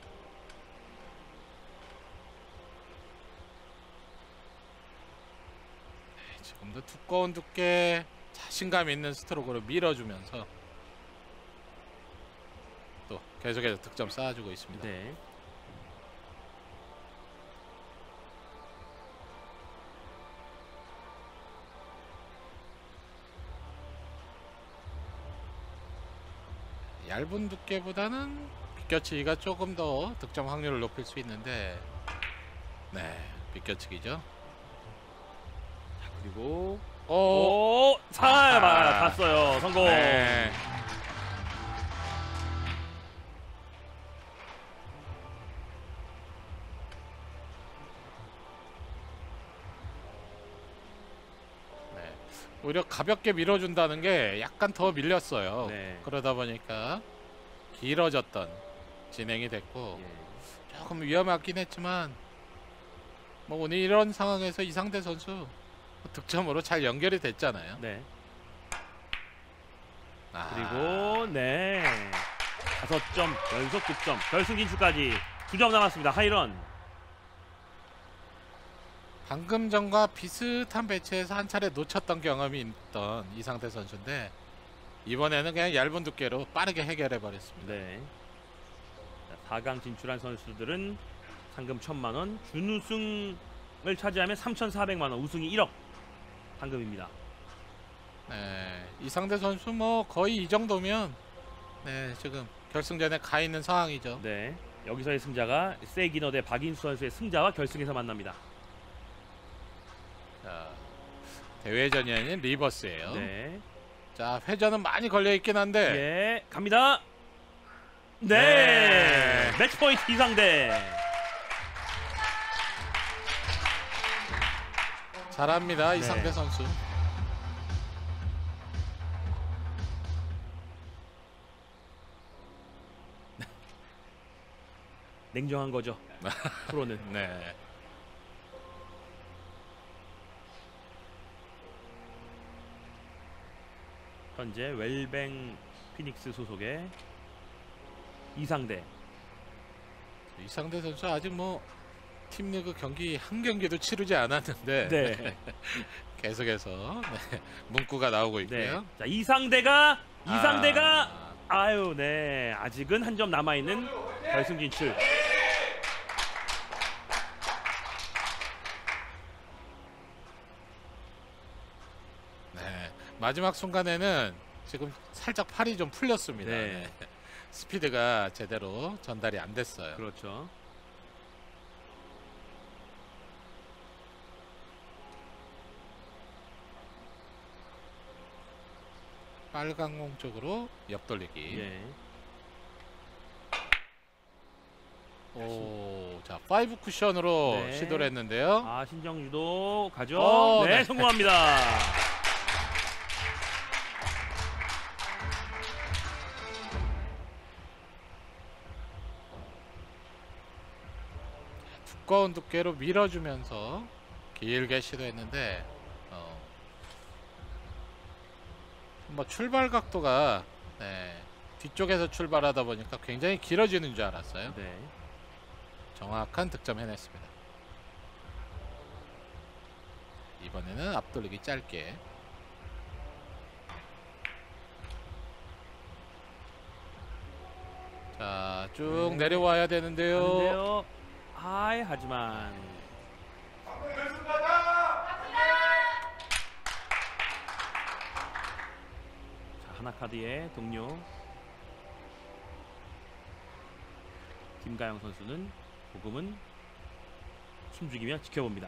지금도 두꺼운 두께 자신감 있는 스트로크로 밀어주면서 또 계속해서 득점 쌓아주고 있습니다. 네. 얇은 두께보다는 비껴치기가 조금 더 득점 확률을 높일 수 있는데, 네, 비껴치기죠. 그리고 오, 오, 잘 아하. 봤어요. 성공. 네. 네. 오히려 가볍게 밀어준다는 게 약간 더 밀렸어요. 네. 그러다 보니까 길어졌던 진행이 됐고, 예. 조금 위험하긴 했지만 뭐 오늘 이런 상황에서 이상대 선수 득점으로 잘 연결이 됐잖아요. 네. 아, 그리고 네. 다섯 점 연속 득점. 결승 진출까지 두 점 남았습니다. 하이런. 방금 전과 비슷한 배치에서 한 차례 놓쳤던 경험이 있던 이상대 선수인데, 이번에는 그냥 얇은 두께로 빠르게 해결해 버렸습니다. 네. 자, 사 강 진출한 선수들은 상금 천만 원, 준우승을 차지하면 삼천사백만 원, 우승이 일억 상금입니다. 네, 이상대 선수 뭐 거의 이 정도면 네, 지금 결승전에 가 있는 상황이죠. 네. 여기서의 승자가 세기너 대 박인수 선수의 승자와 결승에서 만납니다. 자, 대회전이 아닌 리버스예요. 네. 자, 회전은 많이 걸려 있긴 한데, 예, 갑니다. 네. 네. 매치 포인트 이상대. 잘합니다. 네. 이상대 선수. 냉정한 거죠. 프로는. 네. 현재 웰뱅 피닉스 소속의 이상대. 이상대 선수 아직 뭐 팀리그 경기 한 경기도 치르지 않았는데 네. 계속해서 네, 문구가 나오고 네. 있고요. 자, 이상대가 이상대가 아, 아유, 네. 아직은 한 점 남아 있는 결승 진출. 네. 마지막 순간에는 지금 살짝 팔이 좀 풀렸습니다. 네. 네. 스피드가 제대로 전달이 안 됐어요. 그렇죠. 빨간 공 쪽으로 옆돌리기. 예. 오, 자, 파이브 쿠션으로 네. 시도를 했는데요. 아, 신정 유도 가죠. 어, 네, 네. 성공합니다. 두꺼운 두께로 밀어주면서 길게 시도했는데 어, 뭐 출발 각도가 네, 뒤쪽에서 출발하다 보니까 굉장히 길어지는 줄 알았어요. 네. 정확한 득점 해냈습니다. 이번에는 앞돌리기 짧게. 자, 쭉 네. 내려와야 되는데요. 하는데요. 아이, 하지만 자, 하나카드의 동료 김가영 선수는 조금은 숨죽이며 지켜봅니다.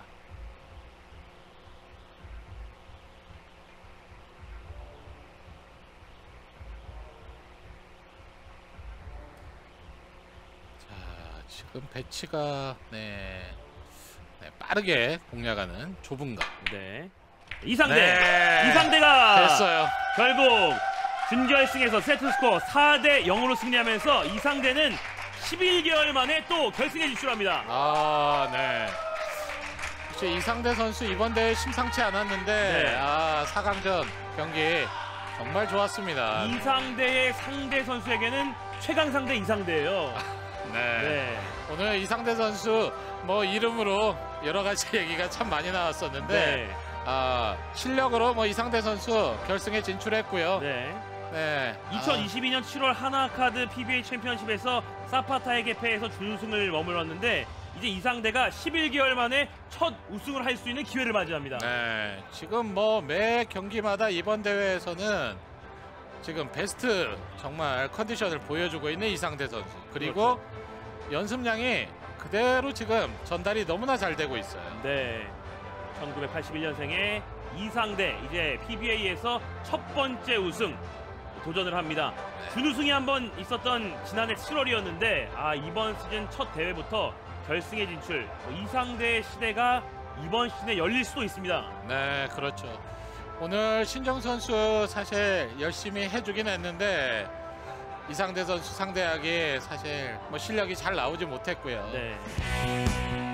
자, 지금 배치가 네, 네, 빠르게 공략하는 좁은 각. 네. 이상대. 네. 이상대가 됐어요. 결국 준결승에서 세트스코어 사 대 영으로 승리하면서 이상대는 십일 개월 만에 또 결승에 진출합니다. 아, 네. 혹시 이상대 선수 이번 대회 심상치 않았는데 네. 아, 사 강전 경기 정말 좋았습니다. 이상대의 상대 선수에게는 최강 상대 이상대예요. 네. 네. 오늘 이상대 선수 뭐 이름으로 여러 가지 얘기가 참 많이 나왔었는데 네. 아, 실력으로 뭐 이상대 선수 결승에 진출했고요. 네. 네. 이천이십이 년 칠월 하나카드 피비에이 챔피언십에서 사파타에게 패해서 준우승을 머물렀는데 이제 이상대가 십일 개월 만에 첫 우승을 할 수 있는 기회를 맞이합니다. 아, 네. 지금 뭐 매 경기마다 이번 대회에서는 지금 베스트 정말 컨디션을 보여주고 있는 이상대 선수. 그리고 그렇죠. 연습량이 그대로 지금 전달이 너무나 잘 되고 있어요. 네. 천구백팔십일 년생의 이상대 이제 피비에이에서 첫 번째 우승 도전을 합니다. 준우승이 한번 있었던 지난해 칠월이었는데 아, 이번 시즌 첫 대회부터 결승에 진출. 이상대의 시대가 이번 시즌에 열릴 수도 있습니다. 네, 그렇죠. 오늘 신정 선수 사실 열심히 해주긴 했는데 이상대 선수 상대하기 사실 뭐 실력이 잘 나오지 못했고요. 네.